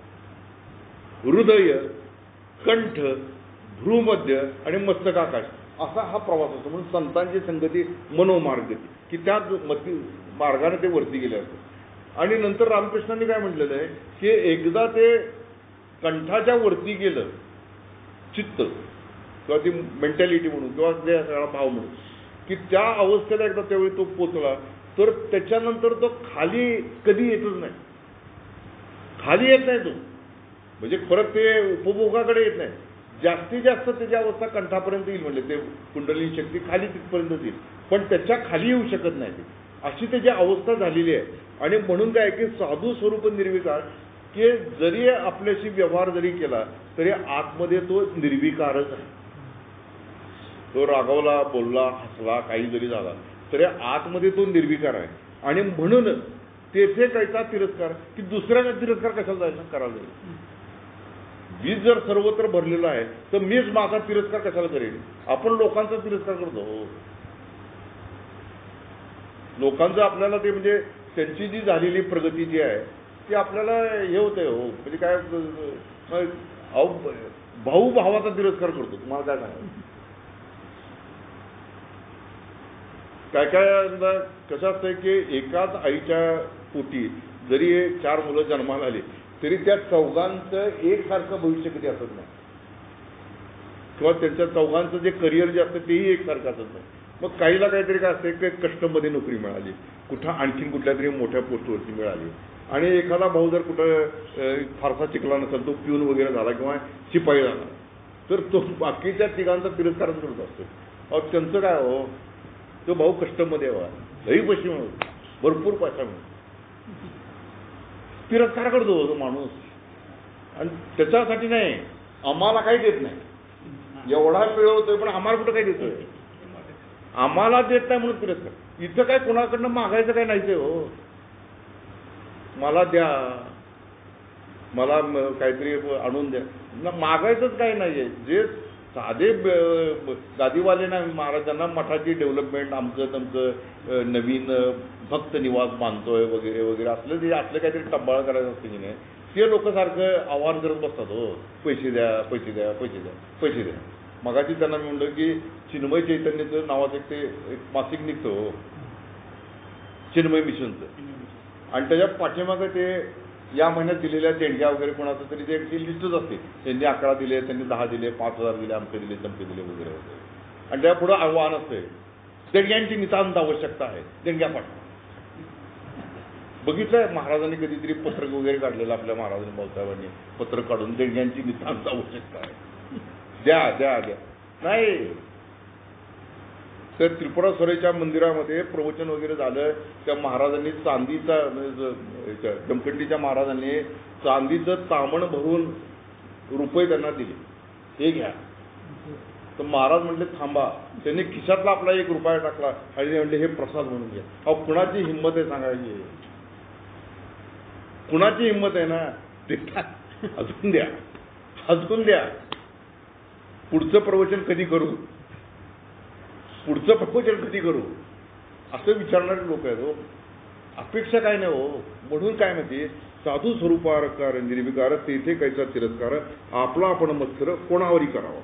हृदय, कंठ, भ्रूमध्य आणि मस्तकाकाश असा हा प्रवास असतो. म्हणून संतांची संगती मनोमार्ग, की त्या मार्गाने ते वरती गेले असतात. आणि नंतर रामकृष्णांनी काय म्हटलेलं आहे की एकदा ते कंठाच्या वरती गेलं चित्त किंवा ती मेंटॅलिटी म्हणून किंवा ते सगळा भाव म्हणून, की त्या अवस्थेला एकदा त्यावेळी तो पोचला तर त्याच्यानंतर तो खाली कधी येतच नाही. खाली येत नाही तो, म्हणजे परत ते उपभोगाकडे येत नाही. जास्तीत जास्त त्याची अवस्था कंठापर्यंत येईल, म्हणजे ते कुंडलिनी शक्ती खाली तिथपर्यंत येईल, पण त्याच्या खाली येऊ शकत नाही ती, अशी त्याची अवस्था झालेली आहे. आणि म्हणून काय की साधू स्वरूप निर्विकार, की जरी आपल्याशी व्यवहार जरी केला तरी आतमध्ये तो निर्विकारच आहे. तो रागावला, बोलला, हसला, काही जरी झाला तरी आतमध्ये तो निर्विकार आहे. आणि म्हणून तेथे कायचा तिरस्कार, की दुसऱ्याचा तिरस्कार कशाला जायचा करायला जाईल. मीच जर सर्वत्र भरलेला आहे तर मीच माझा तिरस्कार कशाला करेल. आपण लोकांचा तिरस्कार करतो हो. लोकांचं आपल्याला ते म्हणजे त्यांची जी झालेली प्रगती जी आहे ती आपल्याला हे होतंय हो. म्हणजे काय भाऊ भावाचा तिरस्कार करतो. तुम्हाला काय सांगा, काय काय कसं असतंय की एकाच आईच्या पोटी जरी 4 मुलं जन्माला आली तरी त्या चौघांचं एकसारखं भविष्य कधी असत नाही, किंवा त्यांच्या चौघांचं जे करिअर जे असतं तेही एकसारखं असत नाही. मग काहीला काहीतरी काय असतं की कष्टमध्ये नोकरी मिळाली, कुठं आणखीन कुठल्या तरी मोठ्या पोस्टवरती मिळाली, आणि एखादा भाऊ जर कुठं फारसा शिकला नसेल, तो पिऊन वगैरे झाला किंवा शिपाई झाला, तर तो बाकीच्या तिघांचा तिरस्कारच करत असतो. अहो त्यांचं काय हो, तो भाऊ कष्टमध्ये व्हा, लई पैसे मिळवतो, भरपूर पैसा मिळतो, तिरस्कार करतो तो माणूस. आणि त्याच्यासाठी नाही, आम्हाला काही देत नाही, एवढा मिळवतोय पण आम्हाला कुठं काही देतोय, आम्हाला देत नाही म्हणून तिरस्कार. इथं काय कोणाकडनं मागायचं काय नाहीच हो. मला द्या, मला काहीतरी आणून द्या. ना मागायचंच काही नाही आहे. जे साधे गादीवाले ना महाराजांना मठाची डेव्हलपमेंट, आमचं तुमचं नवीन भक्त निवास बांधतोय वगैरे वगैरे असलं काहीतरी टब्बाळ करायचं असतं की नाही, ते लोक सारखं आव्हान करत बसतात. हो, पैसे द्या, पैसे द्या, पैसे द्या, पैसे द्या. मगाशी त्यांना मी म्हणलं की चिन्मय चैतन्याचं नावाचं एक मासिक निघतं हो, चिन्मय मिशनचं, आणि त्याच्या पाठीमागं ते या महिन्यात दिलेल्या देणग्या वगैरे कोणाचं तरी ते लिस्टच असते. त्यांनी 11 दिले, त्यांनी 10 दिले, 5,000 दिले, आमचे दिले, चमके दिले वगैरे वगैरे. आणि त्या पुढं आव्हान असते, देणग्यांची नितांत आवश्यकता आहे, देणग्या पाठवा. बघितलंय महाराजांनी कधीतरी पत्रक वगैरे काढलेलं, आपल्या महाराजांनी भाऊसाहेबांनी पत्रक काढून देणग्यांची नितांत आवश्यकता आहे, द्या द्या द्या. नाही, तर त्रिपुरासुरेच्या मंदिरामध्ये प्रवचन वगैरे झालं. त्या महाराजांनी चांदीचा, जमखंडीच्या महाराजांनी चांदीचं तामण भरून रुपये त्यांना दिले, हे घ्या. तर महाराज म्हटले थांबा. त्यांनी खिशातला आपला 1 रुपया टाकला आणि म्हणले हे प्रसाद म्हणून घ्या. अहो, कुणाची हिंमत आहे सांगायची? कुणाची हिंमत आहे ना? ते अजून द्या, अजून द्या. पुढचं प्रवचन कधी करू, पुढचं प्रवचन कधी करू, असं विचारणारे लोक आहेत. हो, अपेक्षा काय नाही हो. म्हणून काय माहिती, साधू स्वरूपाकार निर्विकार तेथे कैसा तिरस्कार, आपला आपण मत्सर कोणावरी करावा.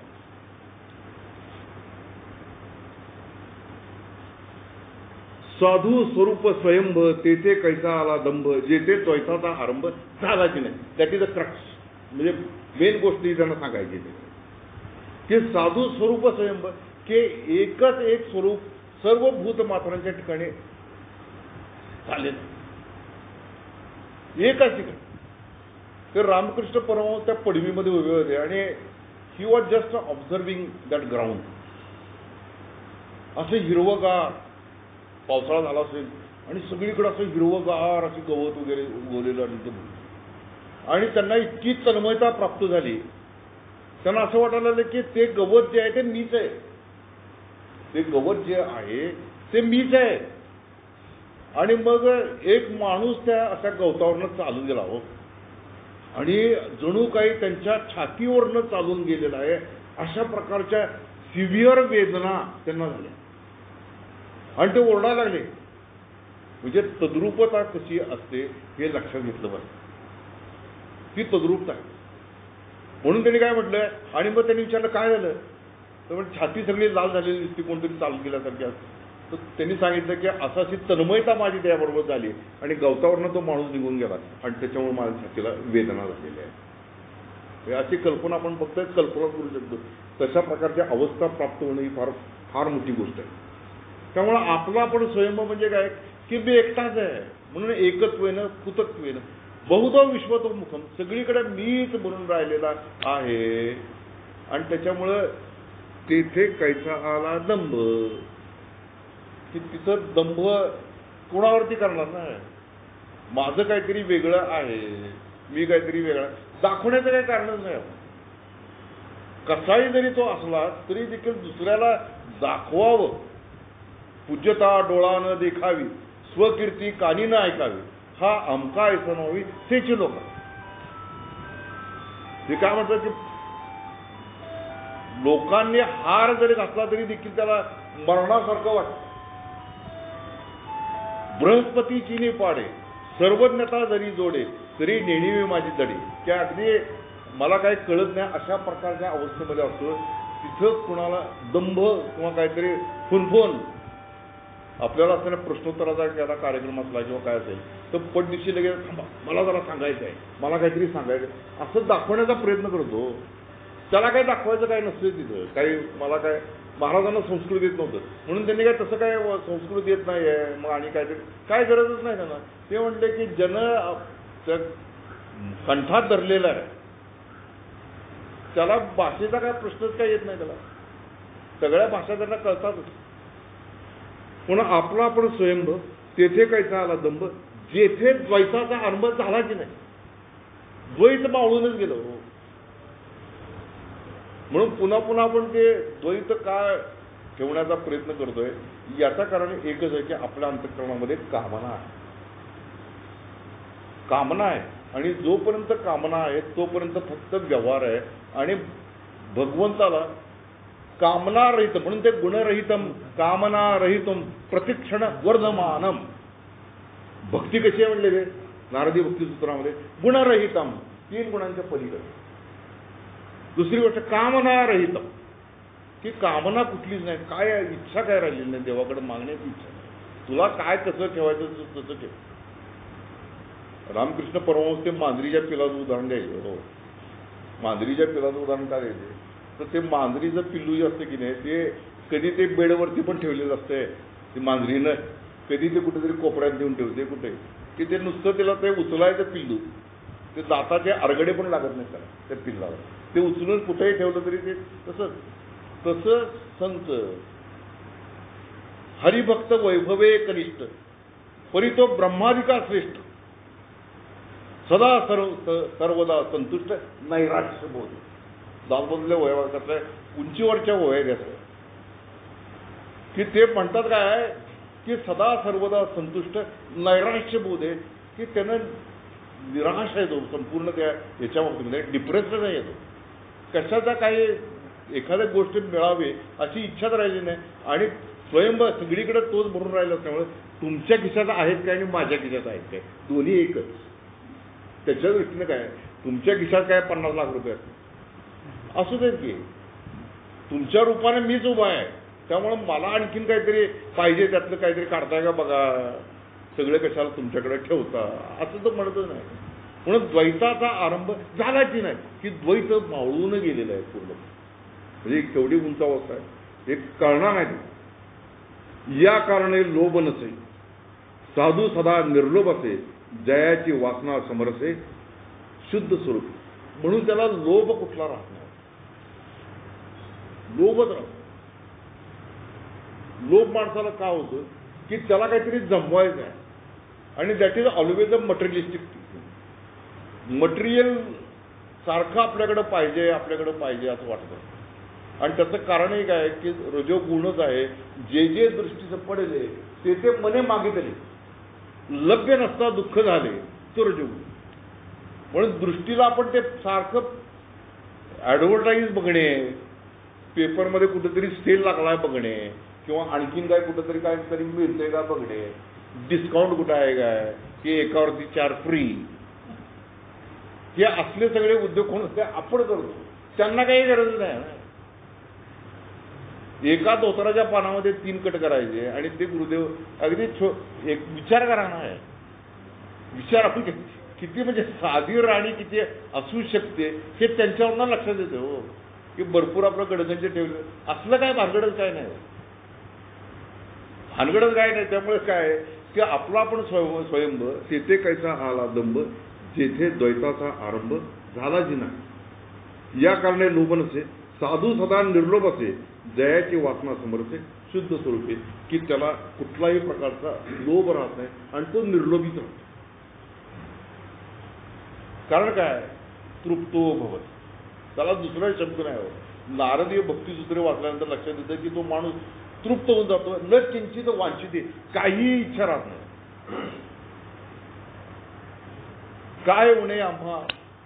साधू स्वरूप स्वयंभ तेथे कैसा आला दंभ, जेथे चैताचा आरंभ झाला की नाही. That is a crux. म्हणजे मेन गोष्ट ही त्यांना सांगायची की साधू स्वरूप स्वयंभ, की एकच एक स्वरूप सर्व भूतमात्रांच्या ठिकाणी चालेल, एकाच ठिकाणी. तर रामकृष्ण परमहंस त्या पडवीमध्ये उभे होते आणि he was just observing that ground. असं हिरवगार, पावसाळा झाला असेल आणि सगळीकडे असं हिरवगार अशी गवत वगैरे उगवलेलं आणि त्यांना इतकी तन्मयता प्राप्त झाली. त्यांना असं वाटायला लागलं की ते गवत जे आहे ते मीच आहे, ते गवत जे आहे ते मीच आहे. आणि मग एक माणूस त्या अशा गवतावरनं चालून गेला हो, आणि जणू काही त्यांच्या छातीवरनं चालून गेलेला आहे. अशा प्रकारच्या सिव्हिअर वेदना त्यांना झाल्या आणि ते ओरडायला लागले. म्हणजे तद्रूपता कशी असते हे लक्षात घेतलं पाहिजे, ती तद्रूपता आहे. म्हणून त्यांनी काय म्हटलं, आणि मग त्यांनी विचारलं काय झालं, तर म्हणजे छाती सगळी लाल झालेली दिसते, कोणतरी चालून गेल्यासारखी असते. तर त्यांनी सांगितलं की अशी तन्मयता माझी त्याबरोबर झाली आणि गवतावरनं तो माणूस निघून गेला आणि त्याच्यामुळे माझ्या छातीला वेदना झालेली आहे. अशी कल्पना आपण फक्त कल्पना करू शकतो. तशा प्रकारच्या अवस्था प्राप्त होणं ही फार फार मोठी गोष्ट आहे. त्यामुळे आपला आपण स्वयंभ म्हणजे काय की मी एकटाच आहे म्हणून एकत्वेनं कुतत्वेनं बहुधा विश्वतोमुखम, सगळीकडे मीच म्हणून राहिलेला आहे. आणि त्याच्यामुळं तेथे कैसा आला दंभ, की तिथं दंभ कोणावरती करणार ना, माझं काहीतरी वेगळं आहे, मी काहीतरी वेगळं दाखवण्याचं काही कारणच नाही. कसाही जरी तो असला तरी देखील दुसऱ्याला दाखवावं. पूज्यता डोळा न देखावी, स्वकीर्ती कानी न ऐकावी, हा अमका ऐसा व्हावी त्याचे लोक. ते काय म्हणतात की लोकांनी हार जरी घातला तरी देखील त्याला मरणासारखं वाटतं. बृहस्पतीची ने पाडे, सर्वज्ञता जरी जोडे, तरी नेणीवी माझी दडी. त्या अगदी मला काही कळत नाही अशा प्रकारच्या अवस्थेमध्ये असतो. तिथं कुणाला दंभ किंवा काहीतरी फुनफुन, आपल्याला असताना प्रश्नोत्तराचा एखादा कार्यक्रम असला किंवा काय असेल तर पटदिशी लगेच थांबा, मला जरा सांगायचं आहे, मला काहीतरी सांगायचं असं दाखवण्याचा प्रयत्न करतो. त्याला काही दाखवायचं काय नसतं तिथं. काही मला काय महाराजांना संस्कृत येत नव्हतं म्हणून त्यांनी काय तसं काय संस्कृत येत नाही आहे मग आणि काहीतरी काय गरजच नाही त्यांना. ते म्हणले की जन त्या कंठात धरलेला आहे, त्याला भाषेचा काय प्रश्नच काय येत नाही, त्याला सगळ्या भाषा त्यांना कळतातच. म्हणून आपला आपण स्वयंभ तेथे कैसा आला दंभ, जेथे द्वैताचा अनुभव झाला की नाही, द्वैत मावळूनच गेलो. म्हणून पुन्हा पुन्हा आपण ते द्वैत काय ठेवण्याचा प्रयत्न करतोय याचा कारण एकच आहे की आपल्या अंतःकरणामध्ये कामना आहे. कामना आहे, आणि जोपर्यंत कामना आहे तोपर्यंत फक्त व्यवहार आहे. आणि भगवंताला कामनारहित म्हणून ते गुणरहितम कामनारहितम प्रतिक्षण वर्धमानम. भक्ती कशी आहे म्हणले नारदी भक्ती सूत्रामध्ये? गुणरहितम, 3 गुणांच्या पलीकडे. दुसरी गोष्ट कामनारहितम, की कामना कुठलीच नाही. काय इच्छा काय राहिली नाही देवाकडे मागण्याची इच्छा नाही. तुला काय कसं ठेवायचं तसं ठेव. रामकृष्ण परमहंस ते मांजरीच्या पिलाचं उदाहरण द्यायचे. हो, मांजरीच्या पिलाचं उदाहरण काय द्यायचे? तर ते मांजरीचं पिल्लू जे असतं की नाही, ते कधी ते बेडवरती पण ठेवलेलं असतंय. ते मांजरीनं कधी ते कुठेतरी कोपऱ्यात देऊन ठेवते, कुठे की ते नुसतं त्याला ते उचलायचं पिल्लू, ते दाताचे अरगडे पण लागत नाही त्याला, त्या पिल्लाला. ते उचलून कुठेही ठेवलं तरी ते तसं संत हरिभक्त वैभवे कनिष्ठ परितो ब्रह्मादिका श्रेष्ठ सदा सर्वदा संतुष्ट नैराश्य बोध. दासबोधल्या वया कसल्या उंचीवरच्या वया द्यायचं की ते म्हणतात काय की सदा सर्वदा संतुष्ट नैराश्य बोध आहे, की त्यानं निराश येतो संपूर्ण त्या याच्या बाबतीमध्ये, डिप्रेस्ड नाही येतो. कशाचा काही एखाद्या गोष्टीत मिळावे अशी इच्छाच राहिली नाही. आणि स्वयंभ सगळीकडे तोच भरून राहिला असल्यामुळे तुमच्या खिशात आहेत काय आणि माझ्या खिशात आहेत काय, दोन्ही एकच. त्याच्या दृष्टीने काय तुमच्या खिशात काय 50 लाख रुपये असू देत की तुमच्या रूपाने मीच उभा आहे, त्यामुळे मला आणखीन काहीतरी पाहिजे, त्यातलं काहीतरी काढताय का बघा, सगळे कशाला तुमच्याकडे ठेवता, असं तर म्हणतच नाही. म्हणून द्वैताचा आरंभ झाला की नाही, की द्वैत मावळून गेलेलं आहे पूर्ण. म्हणजे केवढी उंचावस्था आहे हे कळणार नाही. या कारणे लोभ नसे साधू सदा निर्लोभ असे जयाची वासना समरसे शुद्ध स्वरूप. म्हणून त्याला लोभ कुठला राहत नाही. लोभच राहतो. लोभ माणसाला का होतं की त्याला काहीतरी जमवायचं आहे, आणि that is always a materialistic. Material सारखं आपल्याकडं पाहिजे असं वाटतं. आणि त्याचं कारणही काय की रजोगुणच आहे. जे जे दृष्टीचं पडले ते मने मागितले, लभ्य नसता दुःख झाले, तो रजोगुण. म्हणून दृष्टीला आपण ते सारखं ॲडव्हर्टाईज बघणे, पेपरमध्ये कुठेतरी सेल लागलाय बघणे, किंवा आणखीन काय कुठेतरी काहीतरी मिळतंय का बघणे, डिस्काउंट कुठं आहे काय, की एकावरती 4 फ्री, हे असले सगळे उद्योग कोण असते आपण करतो. त्यांना काही गरज नाही. एका धोतराच्या पानामध्ये 3 कट करायचे आणि ते गुरुदेव अगदी एक विचार करा ना, विचार आपण किती म्हणजे साधी राणी किती असू शकते हे त्यांच्यावरनं लक्षात येते. हो, की भरपूर आपलं गडगंज ठेवलं, असलं काय भानगडच काय नाही, भानगडच काय नाही. त्यामुळे काय की आपला आपण स्वयंभ तेथे कैसा आला दंब जेथे द्वैताचा आरंभ झाला जिना. या कारणे लोभ नसे साधू सदा निर्लोभ असे जयाची वासना समरसे शुद्ध स्वरूपे, की त्याला कुठलाही प्रकारचा लोभ राहत नाही आणि तो निर्लोभीच राहतो. कारण काय तृप्तो भवत, त्याला दुसरा शब्द नाही. नारदीय भक्तिसूत्रे वाचल्यानंतर लक्षात येतं की तो माणूस तृप्त होऊन जातो. न किंचित वांछित, काही इच्छा राहत नाही. काय उणे आम्हा,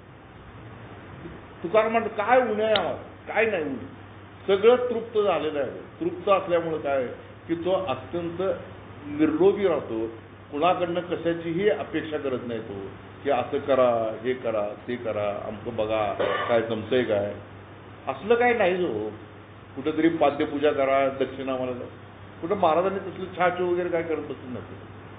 तुकाराम म्हणतो काय उणे आम्हा, काय नाही उणे, सगळं तृप्त झालेलं आहे. तृप्त असल्यामुळे काय की तो अत्यंत निर्लोभी राहतो. कुणाकडनं कशाचीही अपेक्षा करत नाही तो, की असं करा, हे करा, ते करा, आमचं बघा काय जमतंय काय, असलं काय नाही. जो कुठंतरी पाद्यपूजा करा, दक्षिणा मला, कुठं महाराजांनी तसलं छाछ वगैरे काय करत बसून नाही.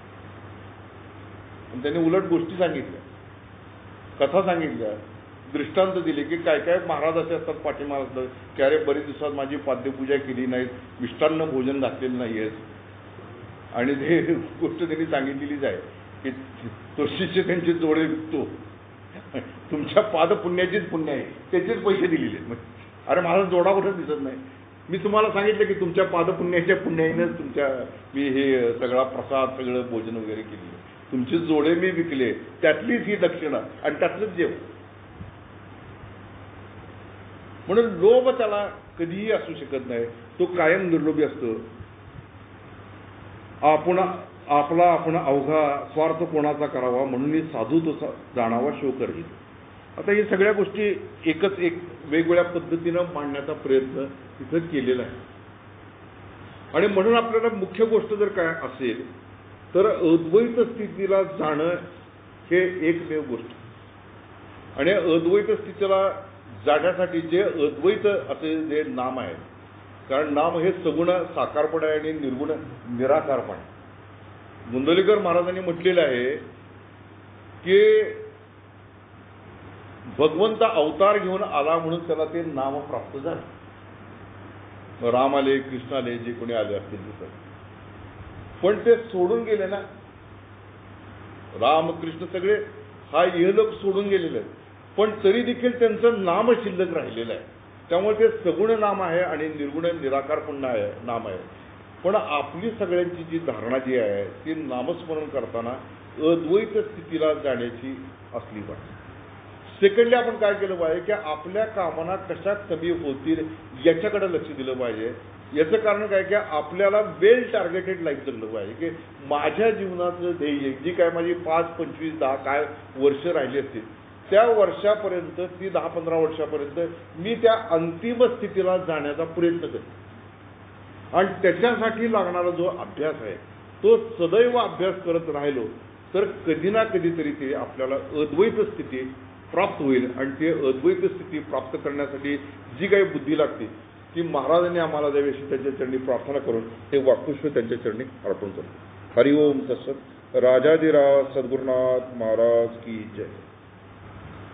त्यांनी उलट गोष्टी सांगितल्या, कथा सांगितल्या, दृष्टांत दिले की काय काय महाराज असे असतात पाठीमाग असतात की अरे बरेच दिवसात माझी पाद्यपूजा केली नाही, मिष्टान्न भोजन घातलेलं नाही आहे. आणि ते गोष्ट त्यांनी सांगितलेलीच आहे की तो शिष्य त्यांची जोडे विकतो, तुमच्या पादपुण्याचीच पुण्य आहे, त्याचेच पैसे दिलेले. अरे माझा जोडा कुठं दिसत नाही. मी तुम्हाला सांगितलं की तुमच्या पादपुण्याच्या पुण्याईनंच तुमच्या मी हे सगळा प्रसाद सगळं भोजन वगैरे केले, तुमचे जोडे मी विकले, त्यातलीच ही दक्षिणा आणि त्यातलंच जेव. म्हणून लोभ त्याला कधीही असू शकत नाही. तो कायम निर्लोभी असतो. आपला आपण अवघा स्वार्थ कोणाचा करावा म्हणून साधू तो जाणावा शोकरी. आता हे सगळ्या गोष्टी एकच एक वेगवेगळ्या पद्धतीनं मांडण्याचा प्रयत्न तिथं केलेला आहे. आणि म्हणून आपल्याला मुख्य गोष्ट जर काय असेल तर अद्वैत स्थितीला जाणं हे एकमेव गोष्ट. आणि अद्वैत स्थितीला जाण्यासाठी जे अद्वैत असे जे नाम आहे, कारण नाम हे सगुण साकारपण आहे आणि निर्गुण निराकारपण आहे. मुंडलिकर महाराजांनी म्हटलेलं आहे की भगवंत अवतार घेऊन आला म्हणून त्याला ते नाम प्राप्त झालं. राम आले, कृष्ण आले, जे कोणी आले असतील तिथं, पण ते सोडून गेले ना. राम कृष्ण सगळे हा इहलोक सोडून गेलेले आहेत, पण तरी देखील त्यांचं नाम शिल्लक राहिलेलं आहे. त्यामुळे ते सगुण नाम आहे आणि निर्गुण निराकार पण नाम आहे. पण आपली सगळ्यांची जी धारणा जी आहे ती नामस्मरण करताना अद्वैत स्थितीला जाण्याची असली पाहिजे. सेकंडली आपण काय केलं पाहिजे की आपल्या कामना कशा कमी होतील याच्याकडे लक्ष दिलं पाहिजे. याचं कारण काय की आपल्याला वेल टार्गेटेड लाईफ जगलं पाहिजे की माझ्या जीवनाचं ध्येय जी काय माझी 5, 25, 10 काय वर्ष राहिली असतील त्या वर्षापर्यंत ती 10-15 वर्षापर्यंत मी त्या अंतिम स्थितीला जाण्याचा प्रयत्न करतो. आणि त्याच्यासाठी लागणारा जो अभ्यास आहे तो सदैव अभ्यास करत राहिलो तर कधी ना कधीतरी ते आपल्याला अद्वैत स्थिती प्राप्त होईल. आणि ते अद्वैत स्थिती प्राप्त करण्यासाठी जी काही बुद्धी लागते ती महाराजांनी आम्हाला द्यावी अशी त्यांच्या चरणी प्रार्थना करून हे वाक्पुष्प त्यांच्या चरणी अर्पण करतो. हरिओम तत्सत. राजाधिराज सद्गुरुनाथ महाराज की जय.